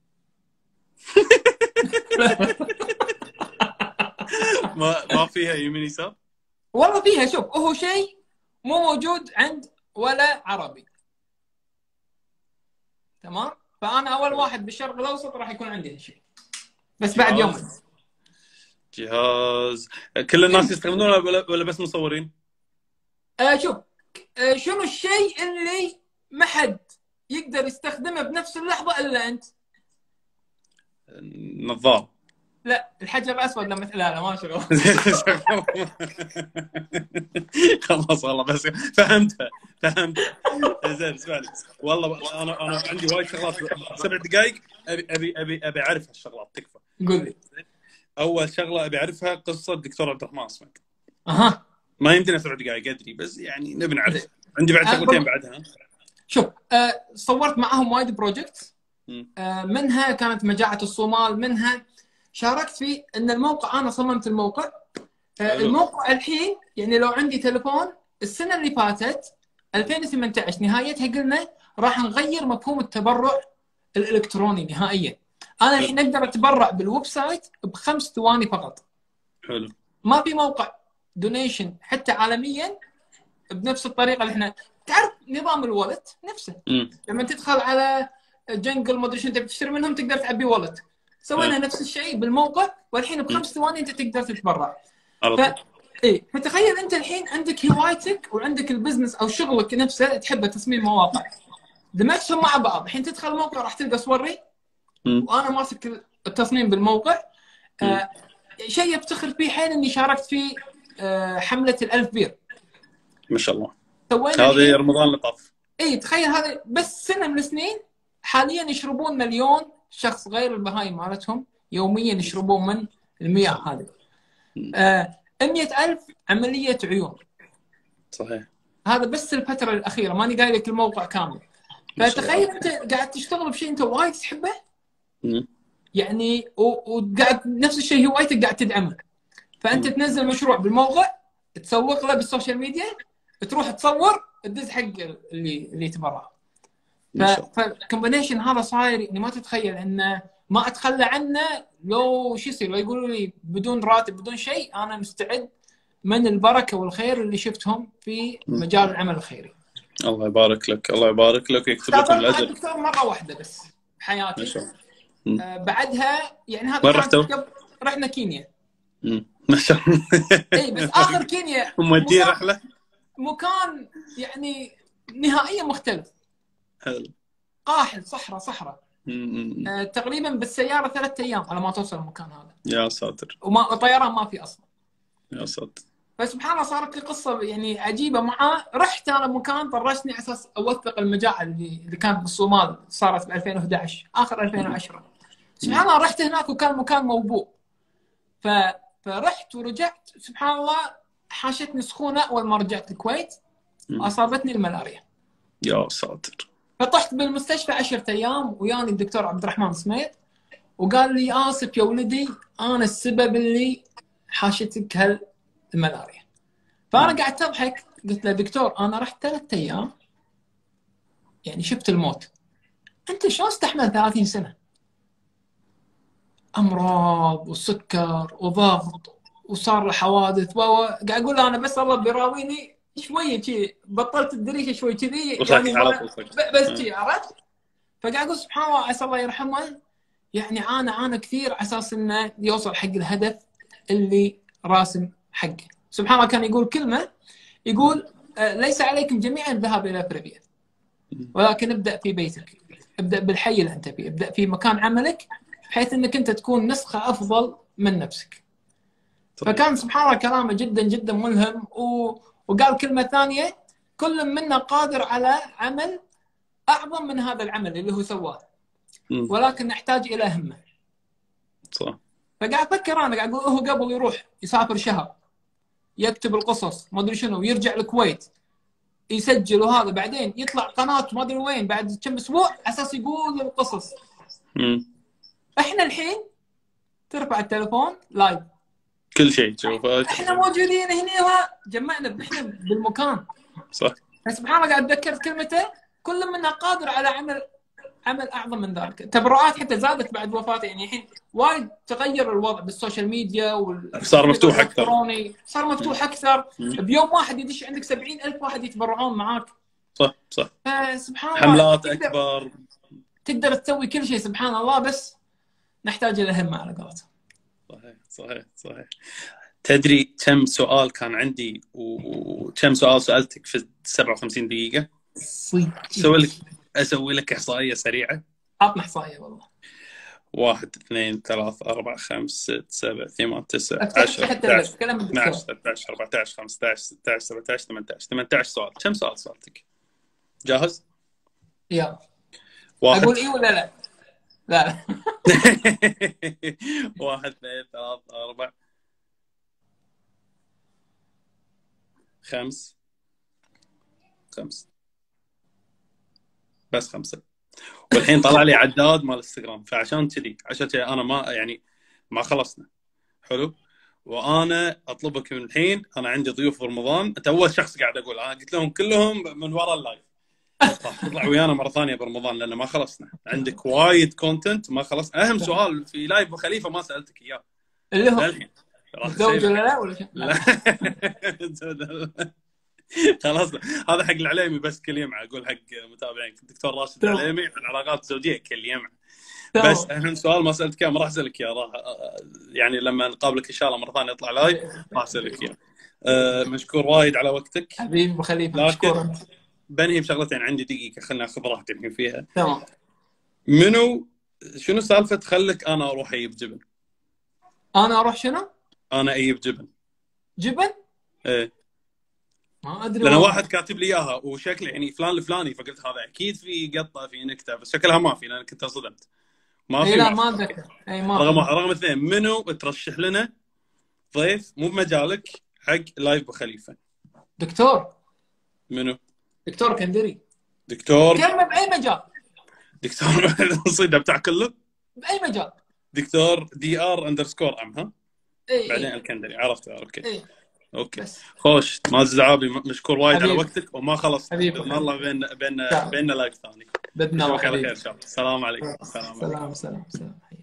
[SPEAKER 1] ما فيها يمين يسار
[SPEAKER 2] والله فيها. شوف هو شيء مو موجود عند ولا عربي، تمام، فانا اول واحد بالشرق الاوسط راح يكون عندي هالشيء، بس بعد يوم.
[SPEAKER 1] جهاز كل الناس يستخدمونه ولا بس مصورين؟
[SPEAKER 2] شوف شنو الشيء اللي ما حد يقدر يستخدمه بنفس اللحظه الا انت؟
[SPEAKER 1] نظارة.
[SPEAKER 2] لا الحجر الاسود لما لا ما شغل.
[SPEAKER 1] خلاص والله بس فهمت. زين اسمعني، والله انا عندي وايد شغلات 7 دقائق ابي اعرف هالشغلات، تكفى.
[SPEAKER 2] قول لي.
[SPEAKER 1] اول شغله ابي اعرفها قصه الدكتور عبد الرحمن اسمك. ما يمدينا 7 دقائق ادري، بس يعني نبي نعرف. عندي بعد شغلتين بعدها.
[SPEAKER 2] شوف صورت معهم وايد بروجكت، منها كانت مجاعة الصومال، منها شاركت في ان الموقع انا صممت الموقع. الموقع الحين يعني لو عندي تليفون، السنه اللي فاتت 2018 نهايتها قلنا راح نغير مفهوم التبرع الالكتروني نهائيا. انا الحين اقدر اتبرع بالويب سايت ب5 ثواني فقط.
[SPEAKER 1] حلو.
[SPEAKER 2] ما في موقع دونيشن حتى عالميا بنفس الطريقه اللي احنا تعرف نظام الوالت نفسه. لما تدخل على جنجل ما ادري شو انت بتشتري منهم تقدر تعبي والت، سوينا نفس الشيء بالموقع، والحين ب5 ثواني انت تقدر تتبرع. فتخيل انت الحين عندك هوايتك وعندك البزنس او شغلك نفسه تحبه، تصميم مواقع، دمجتهم مع بعض. الحين تدخل الموقع راح تلقى صوري وانا ماسك التصميم بالموقع. شيء افتخر فيه حيل اني شاركت في حمله ال1000 بير.
[SPEAKER 1] ما شاء الله.
[SPEAKER 2] هذه
[SPEAKER 1] رمضان اللي طاف.
[SPEAKER 2] تخيل هذا بس سنه من السنين. حاليا يشربون 1,000,000 شخص غير البهايم مالتهم يوميا يشربون من المياه هذه. 100,000 عمليه عيون.
[SPEAKER 1] صحيح.
[SPEAKER 2] هذا بس الفتره الاخيره، ماني قايل لك الموقع كامل. فتخيل انت قاعد تشتغل بشيء انت وايد تحبه، يعني وقاعد نفس الشيء هوايتك قاعد تدعمه. فانت تنزل مشروع بالموقع، تسوق له بالسوشيال ميديا، تروح تصور، تدز حق اللي تبرع. فالكومبينيشن هذا صاير يعني ما تتخيل انه ما اتخلى عنه. لو شو يصير، لو يقولوا لي بدون راتب بدون شيء، انا مستعد من البركه والخير اللي شفتهم في مجال العمل الخيري.
[SPEAKER 1] الله يبارك لك، الله يبارك لك ويكتب لكم الاجر.
[SPEAKER 2] الدكتور مره واحده بس بحياتي.
[SPEAKER 1] ما شاء الله.
[SPEAKER 2] بعدها يعني هذا
[SPEAKER 1] وين
[SPEAKER 2] كان
[SPEAKER 1] رحتوا؟
[SPEAKER 2] رحنا كينيا.
[SPEAKER 1] ما شاء الله.
[SPEAKER 2] اي بس اخر كينيا
[SPEAKER 1] مودين رحله
[SPEAKER 2] مكان يعني نهائيا مختلف.
[SPEAKER 1] حلو.
[SPEAKER 2] قاحل، صحراء. تقريبا بالسياره 3 ايام على ما توصل المكان هذا.
[SPEAKER 1] يا ساتر.
[SPEAKER 2] وطيران ما في اصلا.
[SPEAKER 1] يا ساتر.
[SPEAKER 2] فسبحان الله صارت لي قصه يعني عجيبه معاه. رحت انا مكان طرشني على اساس اوثق المجاعه اللي كانت بالصومال، صارت ب 2011 اخر 2010. سبحان الله رحت هناك وكان مكان موبوء. فرحت ورجعت سبحان الله حاشتني سخونه اول ما رجعت الكويت، اصابتني الملاريا.
[SPEAKER 1] يا ساتر.
[SPEAKER 2] فطحت بالمستشفى 10 ايام، وياني الدكتور عبد الرحمن سميد وقال لي اسف يا ولدي انا السبب اللي حاشتك هالملاريا. فانا قعدت اضحك، قلت له دكتور انا رحت 3 ايام يعني شفت الموت، انت شلون استحمل 30 سنه؟ امراض وسكر وضغط وصار له حوادث قاعد اقول له انا بس الله بيراويني شويه كذي، بطلت الدريشه شوي كذي يعني بس كذي، عرفت؟ فقاعد اقول سبحان الله عسى الله يرحمه يعني عانى كثير على اساس انه يوصل حق الهدف اللي راسم حقه. سبحان الله كان يقول كلمه، يقول ليس عليكم جميعا الذهاب الى افريقيا، ولكن ابدا في بيتك، ابدا بالحي اللي انت فيه، ابدا في مكان عملك بحيث انك انت تكون نسخه افضل من نفسك. فكان سبحان الله كلامه جدا ملهم. وقال كلمه ثانيه، كل منا قادر على عمل اعظم من هذا العمل اللي هو سواه، ولكن نحتاج الى همه.
[SPEAKER 1] صح.
[SPEAKER 2] فقاعد افكر انا قاعد اقول هو قبل يروح يسافر شهر يكتب القصص ما ادري شنو ويرجع الكويت يسجل وهذا، بعدين يطلع قناه ما ادري وين بعد كم اسبوع على اساس يقول القصص. احنا الحين ترفع التليفون لايف
[SPEAKER 1] كل شيء تشوفه،
[SPEAKER 2] احنا موجودين هنا جمعنا احنا بالمكان.
[SPEAKER 1] صح.
[SPEAKER 2] سبحان الله قاعد اتذكر كلمته، كل منا قادر على عمل اعظم من ذلك. التبرعات حتى زادت بعد وفاته، يعني الحين وايد تغير الوضع بالسوشيال ميديا
[SPEAKER 1] صار مفتوح اكثر،
[SPEAKER 2] صار مفتوح اكثر. بيوم واحد يدش عندك 70,000 واحد يتبرعون معاك.
[SPEAKER 1] صح.
[SPEAKER 2] فسبحان الله
[SPEAKER 1] حملات اكبر،
[SPEAKER 2] تقدر تسوي كل شيء سبحان الله، بس نحتاج الى همه على قولتهم.
[SPEAKER 1] صحيح. تدري كم سؤال كان عندي وكم سؤال سالتك في 57 دقيقه؟ اسوي لك احصائيه سريعه.
[SPEAKER 2] عطنا احصائيه والله.
[SPEAKER 1] 1 2 3 4 5 6 7 8 9 10 11 12 13 14 15 16 17 18 سؤال. كم سؤال سالتك؟ جاهز؟
[SPEAKER 2] يلا.
[SPEAKER 1] واحد.
[SPEAKER 2] اقول ايه ولا لا؟ لا
[SPEAKER 1] 1 2 3 4 5 بس 5. والحين طلع لي عداد مال انستغرام. فعشان كذي انا ما خلصنا. حلو. وانا اطلبك من الحين، انا عندي ضيوف برمضان، انت اول شخص قاعد اقول، انا قلت لهم كلهم من وراء اللايف راح تطلع ويانا مره ثانيه برمضان لان ما خلصنا. عندك وايد كونتنت ما خلص. اهم سؤال في لايف ابو خليفه ما سالتك اياه
[SPEAKER 2] اللي هو
[SPEAKER 1] الحين،
[SPEAKER 2] متزوج ولا لا ولا شيء؟
[SPEAKER 1] لا خلاص هذا حق العليمي بس كل يمعه. اقول حق متابعينك الدكتور راشد العليمي عن العلاقات الزوجيه كل يمعه. بس اهم سؤال ما سالتك اياه، ما راح اسالك اياه، راح يعني لما نقابلك ان شاء الله مره ثانيه اطلع لايف راح اسالك اياه. مشكور وايد على وقتك
[SPEAKER 2] حبيبي ابو خليفه. مشكور.
[SPEAKER 1] بنهي بشغلتين، عندي دقيقه خلينا ناخذ راحتي الحين فيها.
[SPEAKER 2] تمام.
[SPEAKER 1] شنو سالفه خلك انا اروح اجيب جبن؟
[SPEAKER 2] انا اروح شنو؟
[SPEAKER 1] انا اجيب جبن.
[SPEAKER 2] ايه ما ادري،
[SPEAKER 1] لان واحد كاتب لي اياها وشكله يعني فلان الفلاني، فقلت هذا اكيد في قطه في نكته، بس شكلها ما في لان كنت انصدمت. ما في.
[SPEAKER 2] لا ما اتذكر. اي ما
[SPEAKER 1] رقم 2 منو ترشح لنا ضيف مو بمجالك حق لايف بخليفه؟
[SPEAKER 2] دكتور.
[SPEAKER 1] منو؟
[SPEAKER 2] دكتور كندري.
[SPEAKER 1] دكتور
[SPEAKER 2] كلمه باي مجال.
[SPEAKER 1] دكتور الصيده بتاع كله
[SPEAKER 2] باي مجال.
[SPEAKER 1] دكتور DR_ام ها.
[SPEAKER 2] إيه.
[SPEAKER 1] بعدين الكندري عرفته. اوكي.
[SPEAKER 2] إيه.
[SPEAKER 1] اوكي
[SPEAKER 2] بس.
[SPEAKER 1] خوش مازن زعابي، مشكور وايد
[SPEAKER 2] حبيب.
[SPEAKER 1] على وقتك وما خلص
[SPEAKER 2] باذن
[SPEAKER 1] الله بيننا لايف ثاني.
[SPEAKER 2] باذن الله.
[SPEAKER 1] على خير ان شاء الله. السلام عليكم.
[SPEAKER 2] سلام.